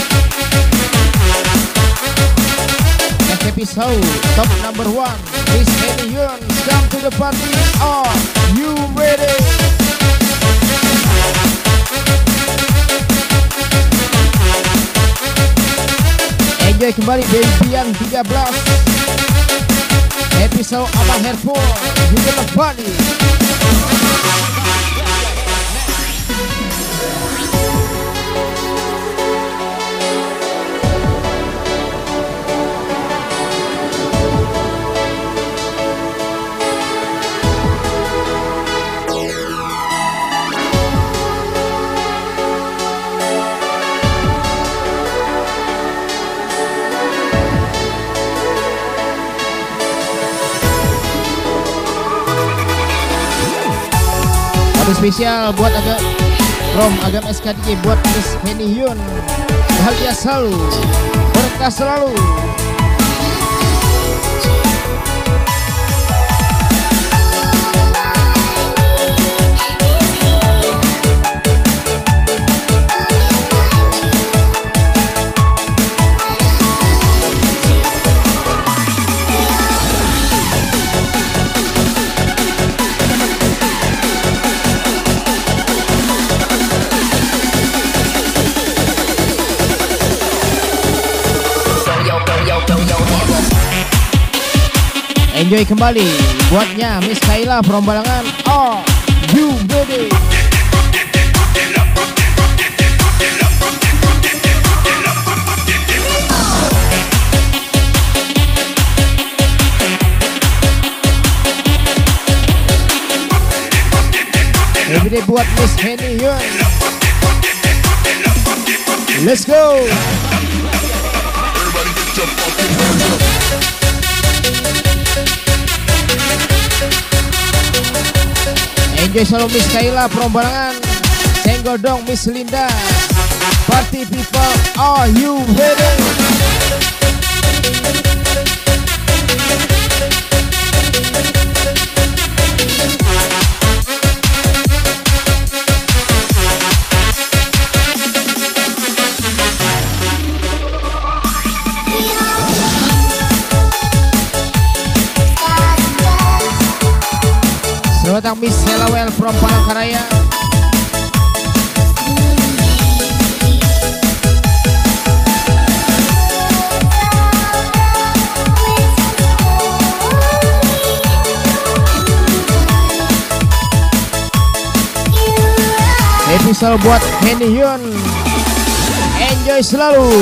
Happy selalu, top number 1 Miss Henny Yun, come to the party. Are you ready? Enjoy kembali Babyan 13 episode Abang Herful juga kembali. Spesial buat Agam SKDJ, buat Miss Henny Yun, bahagia selalu, berkah selalu. Enjoy kembali buatnya Miss Kaila from Balangan. Are you ready? Everyday buat Miss Henny Yun. Let's go. Enjoy selalu Miss Kaila from Balangan. Senggol dong Miss Linda. Party people, are you ready? Selamat datang Miss Selawel from Palangkaraya. Episode buat Henny Yun. Enjoy selalu.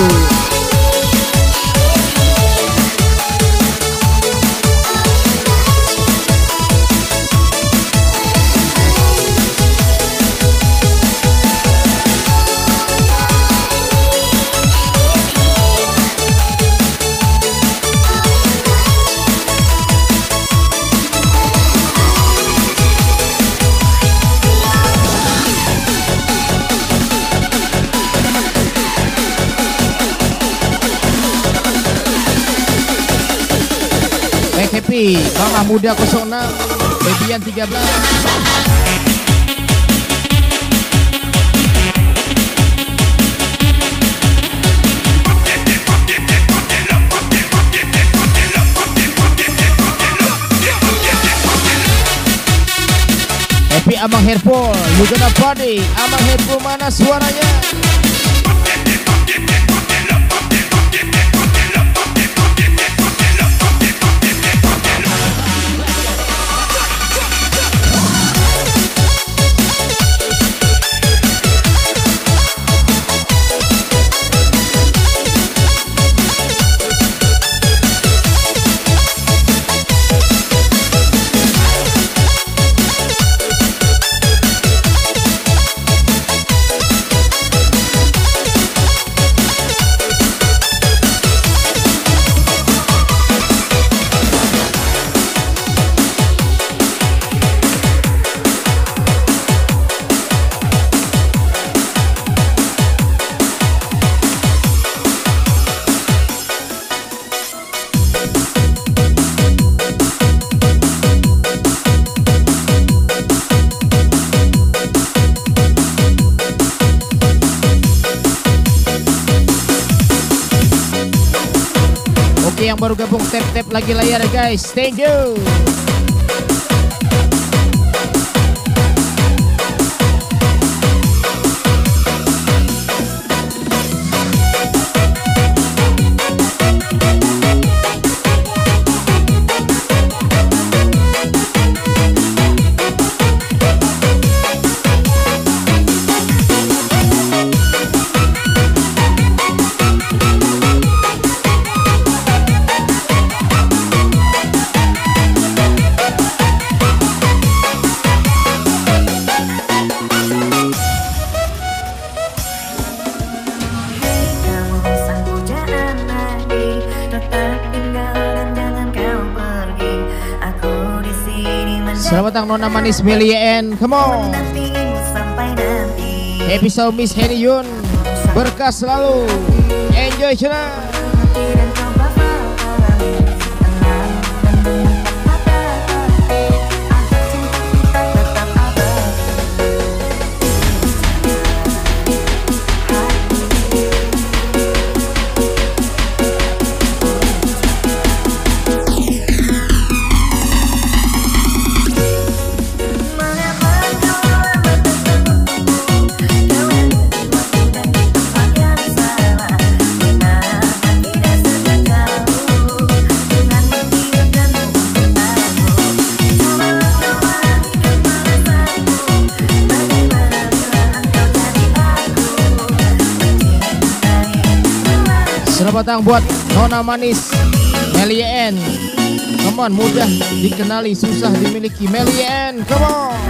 Happy Mama Muda 06 Babyan 13. Happy Amang Herful, you gonna party. Amang Herful mana suaranya? Bagi yang baru gabung, tap lagi layar guys. Thank you. Selamat datang Nona Manis Melia N. Come on. Episode Miss Heni Yun. Berkah selalu. Enjoy channel. Selamat datang buat Nona Manis Melia N. Come on, mudah dikenali, susah dimiliki. Melia N, come on.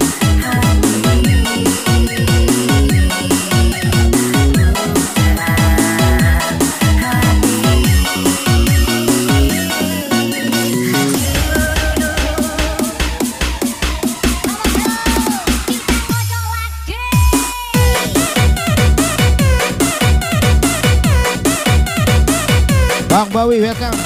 Bang Bawi, welcome.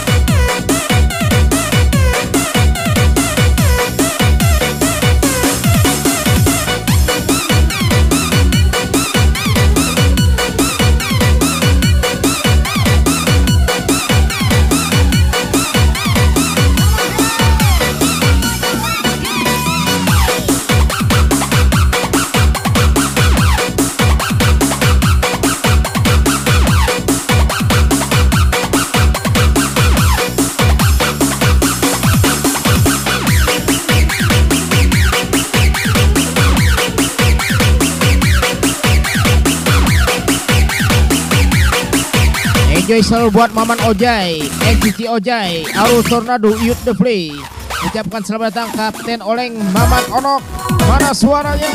Enjoy selalu buat Maman Ojai, NCT Ojai, Arul Tornado, Youth The Play. Ucapkan selamat datang Kapten Oleng, Maman Onok. Mana suaranya?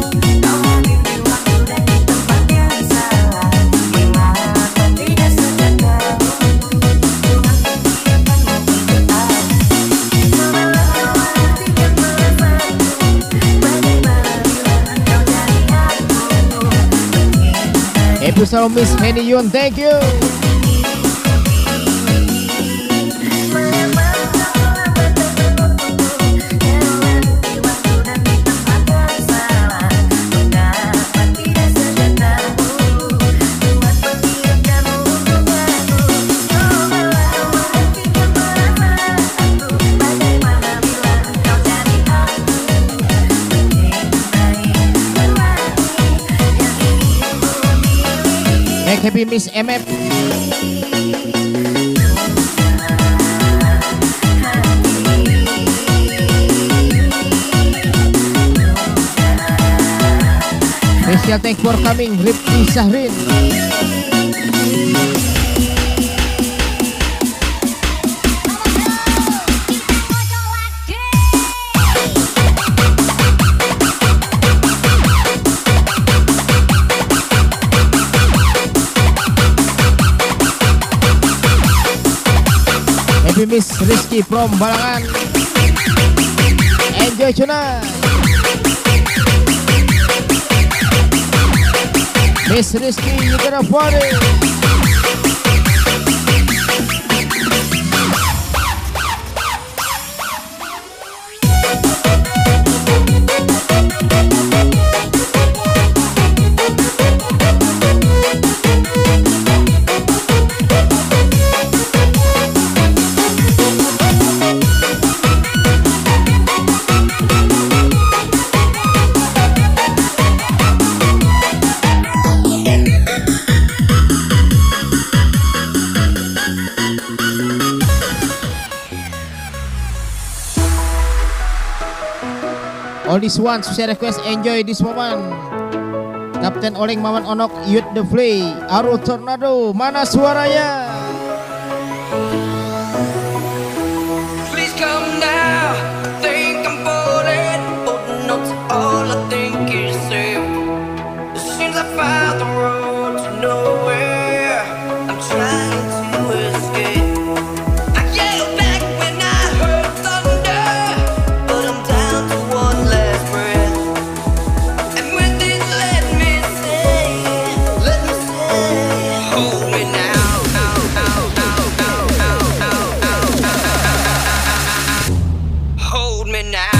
Episode Miss Heni Yun, thank you. Happy Miss MF. Special thanks for coming, Rifki Syahrin. Miss Rizky from Balangan. Enjoy tonight. Miss Rizky, you gonna party. All this one, special request, enjoy this moment. Kapten Oleng, Maman Onok, Youth the Flay, Aru Tornado, mana suaranya? Please come now. Think I'm falling, but not all I think is safe. It seems I found the road to nowhere. I'm trying to escape. I yelled back when I heard thunder, but I'm down to one last breath. And with it, let me say, hold me now. Hold me now.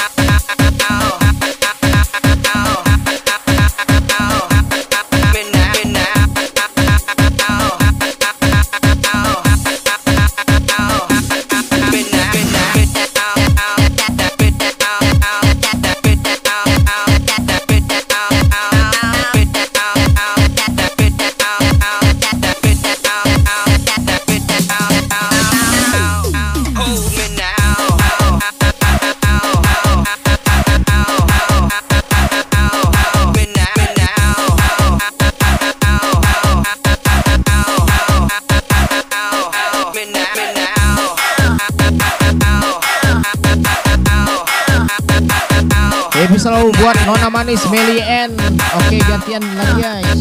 Happy selalu buat Nona Manis, Meli N. Oke, gantian lagi guys.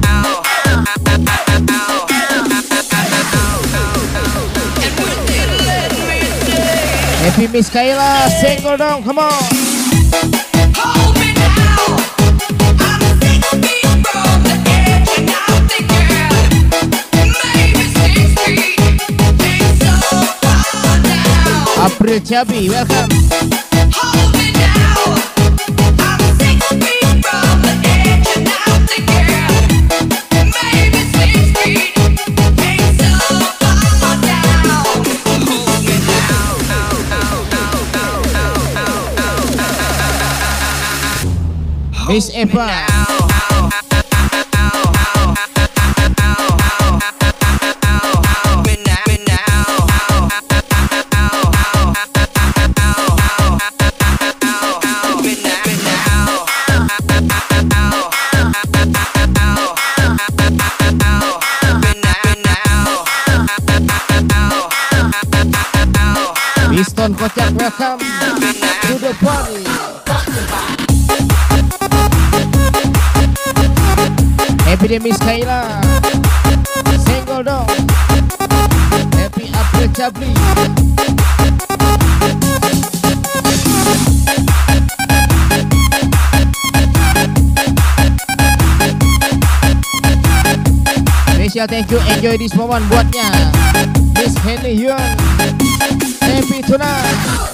Happy Miss Kayla, single dong, come on. Hold me now. I'm 6 feet from the edge and I'm thinking maybe 6 feet ain't so far now. April Chabi, welcome. Hold me now. I'm 6 feet from the edge and I'm thinking maybe 6 feet ain't so far down. Hold me now. Miss Eva. Biston Kocak, welcome to the party. Happy day Miss Kayla, single dong. Happy April Chabli. Special thank you, enjoy this moment buatnya Miss Henny Hyun. Happy tonight.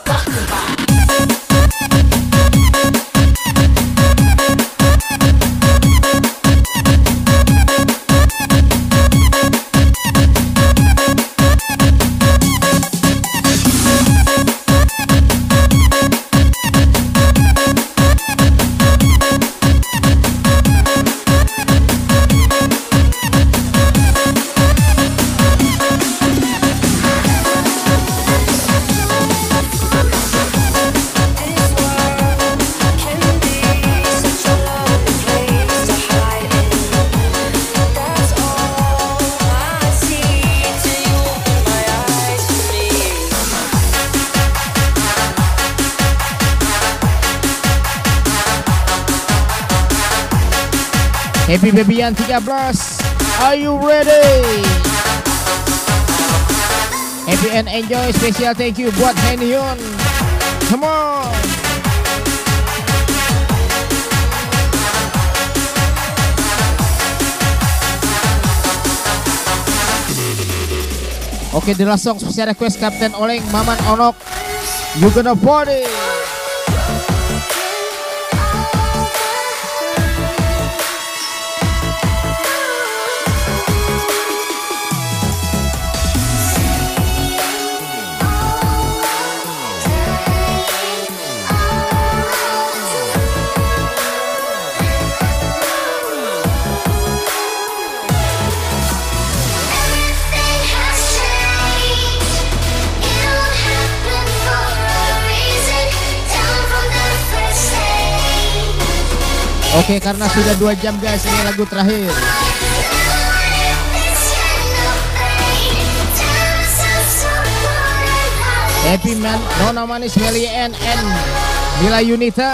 Happy Babyan 13, are you ready? Happy and enjoy, special thank you buat Henny Hyun. Come on. Oke, the last song special request Kapten Oleng, Maman Onok, You Gonna Party. Everything has changed. It all happened for a reason. Oke, karena sudah 2 jam guys, ini lagu terakhir. Happy Man, Nona Manis, Meli and Mila Yunita.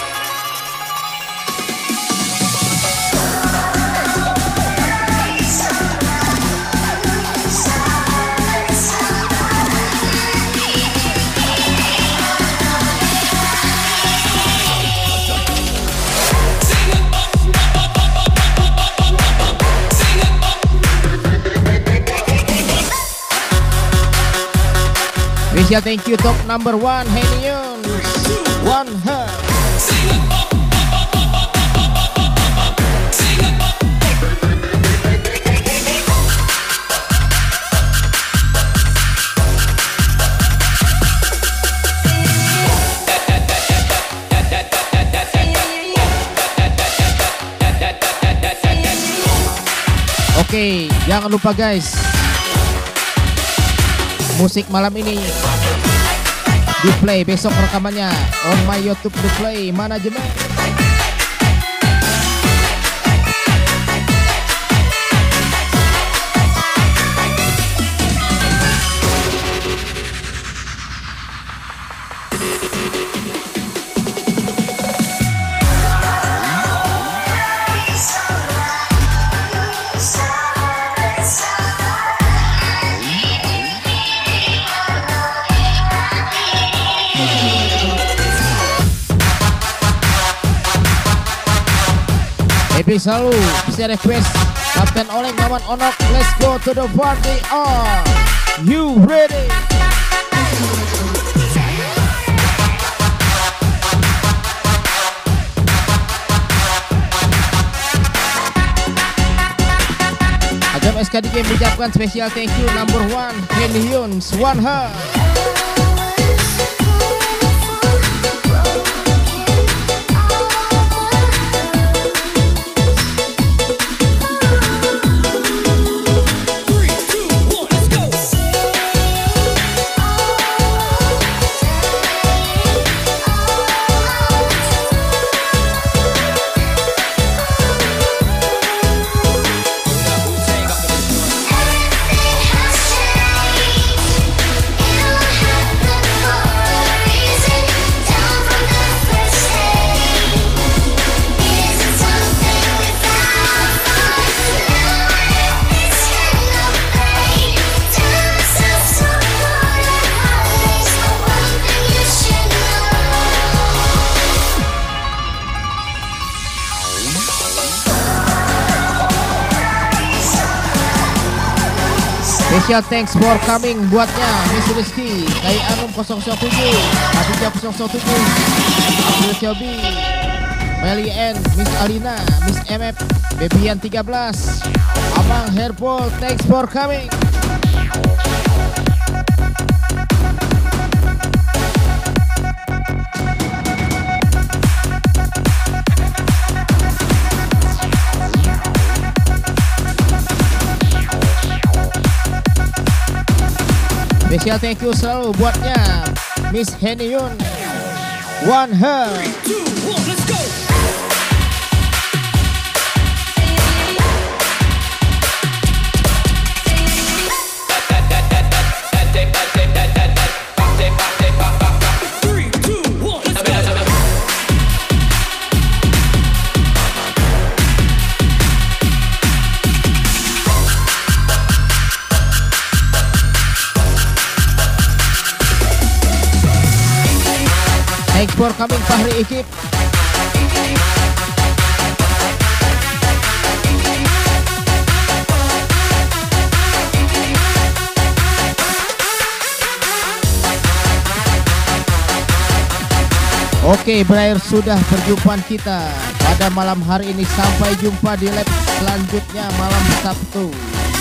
Special thank you top number 1 Henny Yuns, One Her. Oke, jangan lupa guys, musik malam ini di play besok rekamannya on my YouTube di play manajemen. Happy selalu bisa request Kapten Oleng Maman Onok. Let's go to the party. Are you ready? Ajam SKDG mengucapkan special thank you number 1 Henny Yuns, One Her. Special thanks for coming buatnya Miss Rizky, Kai Anum 007, Aditya 007, Abdul Cobi, Meli N, Miss Alina, Miss MF, Bebian 13, Abang Herpol, thanks for coming. Special thank you selalu buatnya Miss Henny Yuns, One Her. 3, 2, 1, let's go. Thanks for coming Fahri Ikip. Oke, berakhir sudah perjumpaan kita pada malam hari ini. Sampai jumpa di lab selanjutnya malam Sabtu.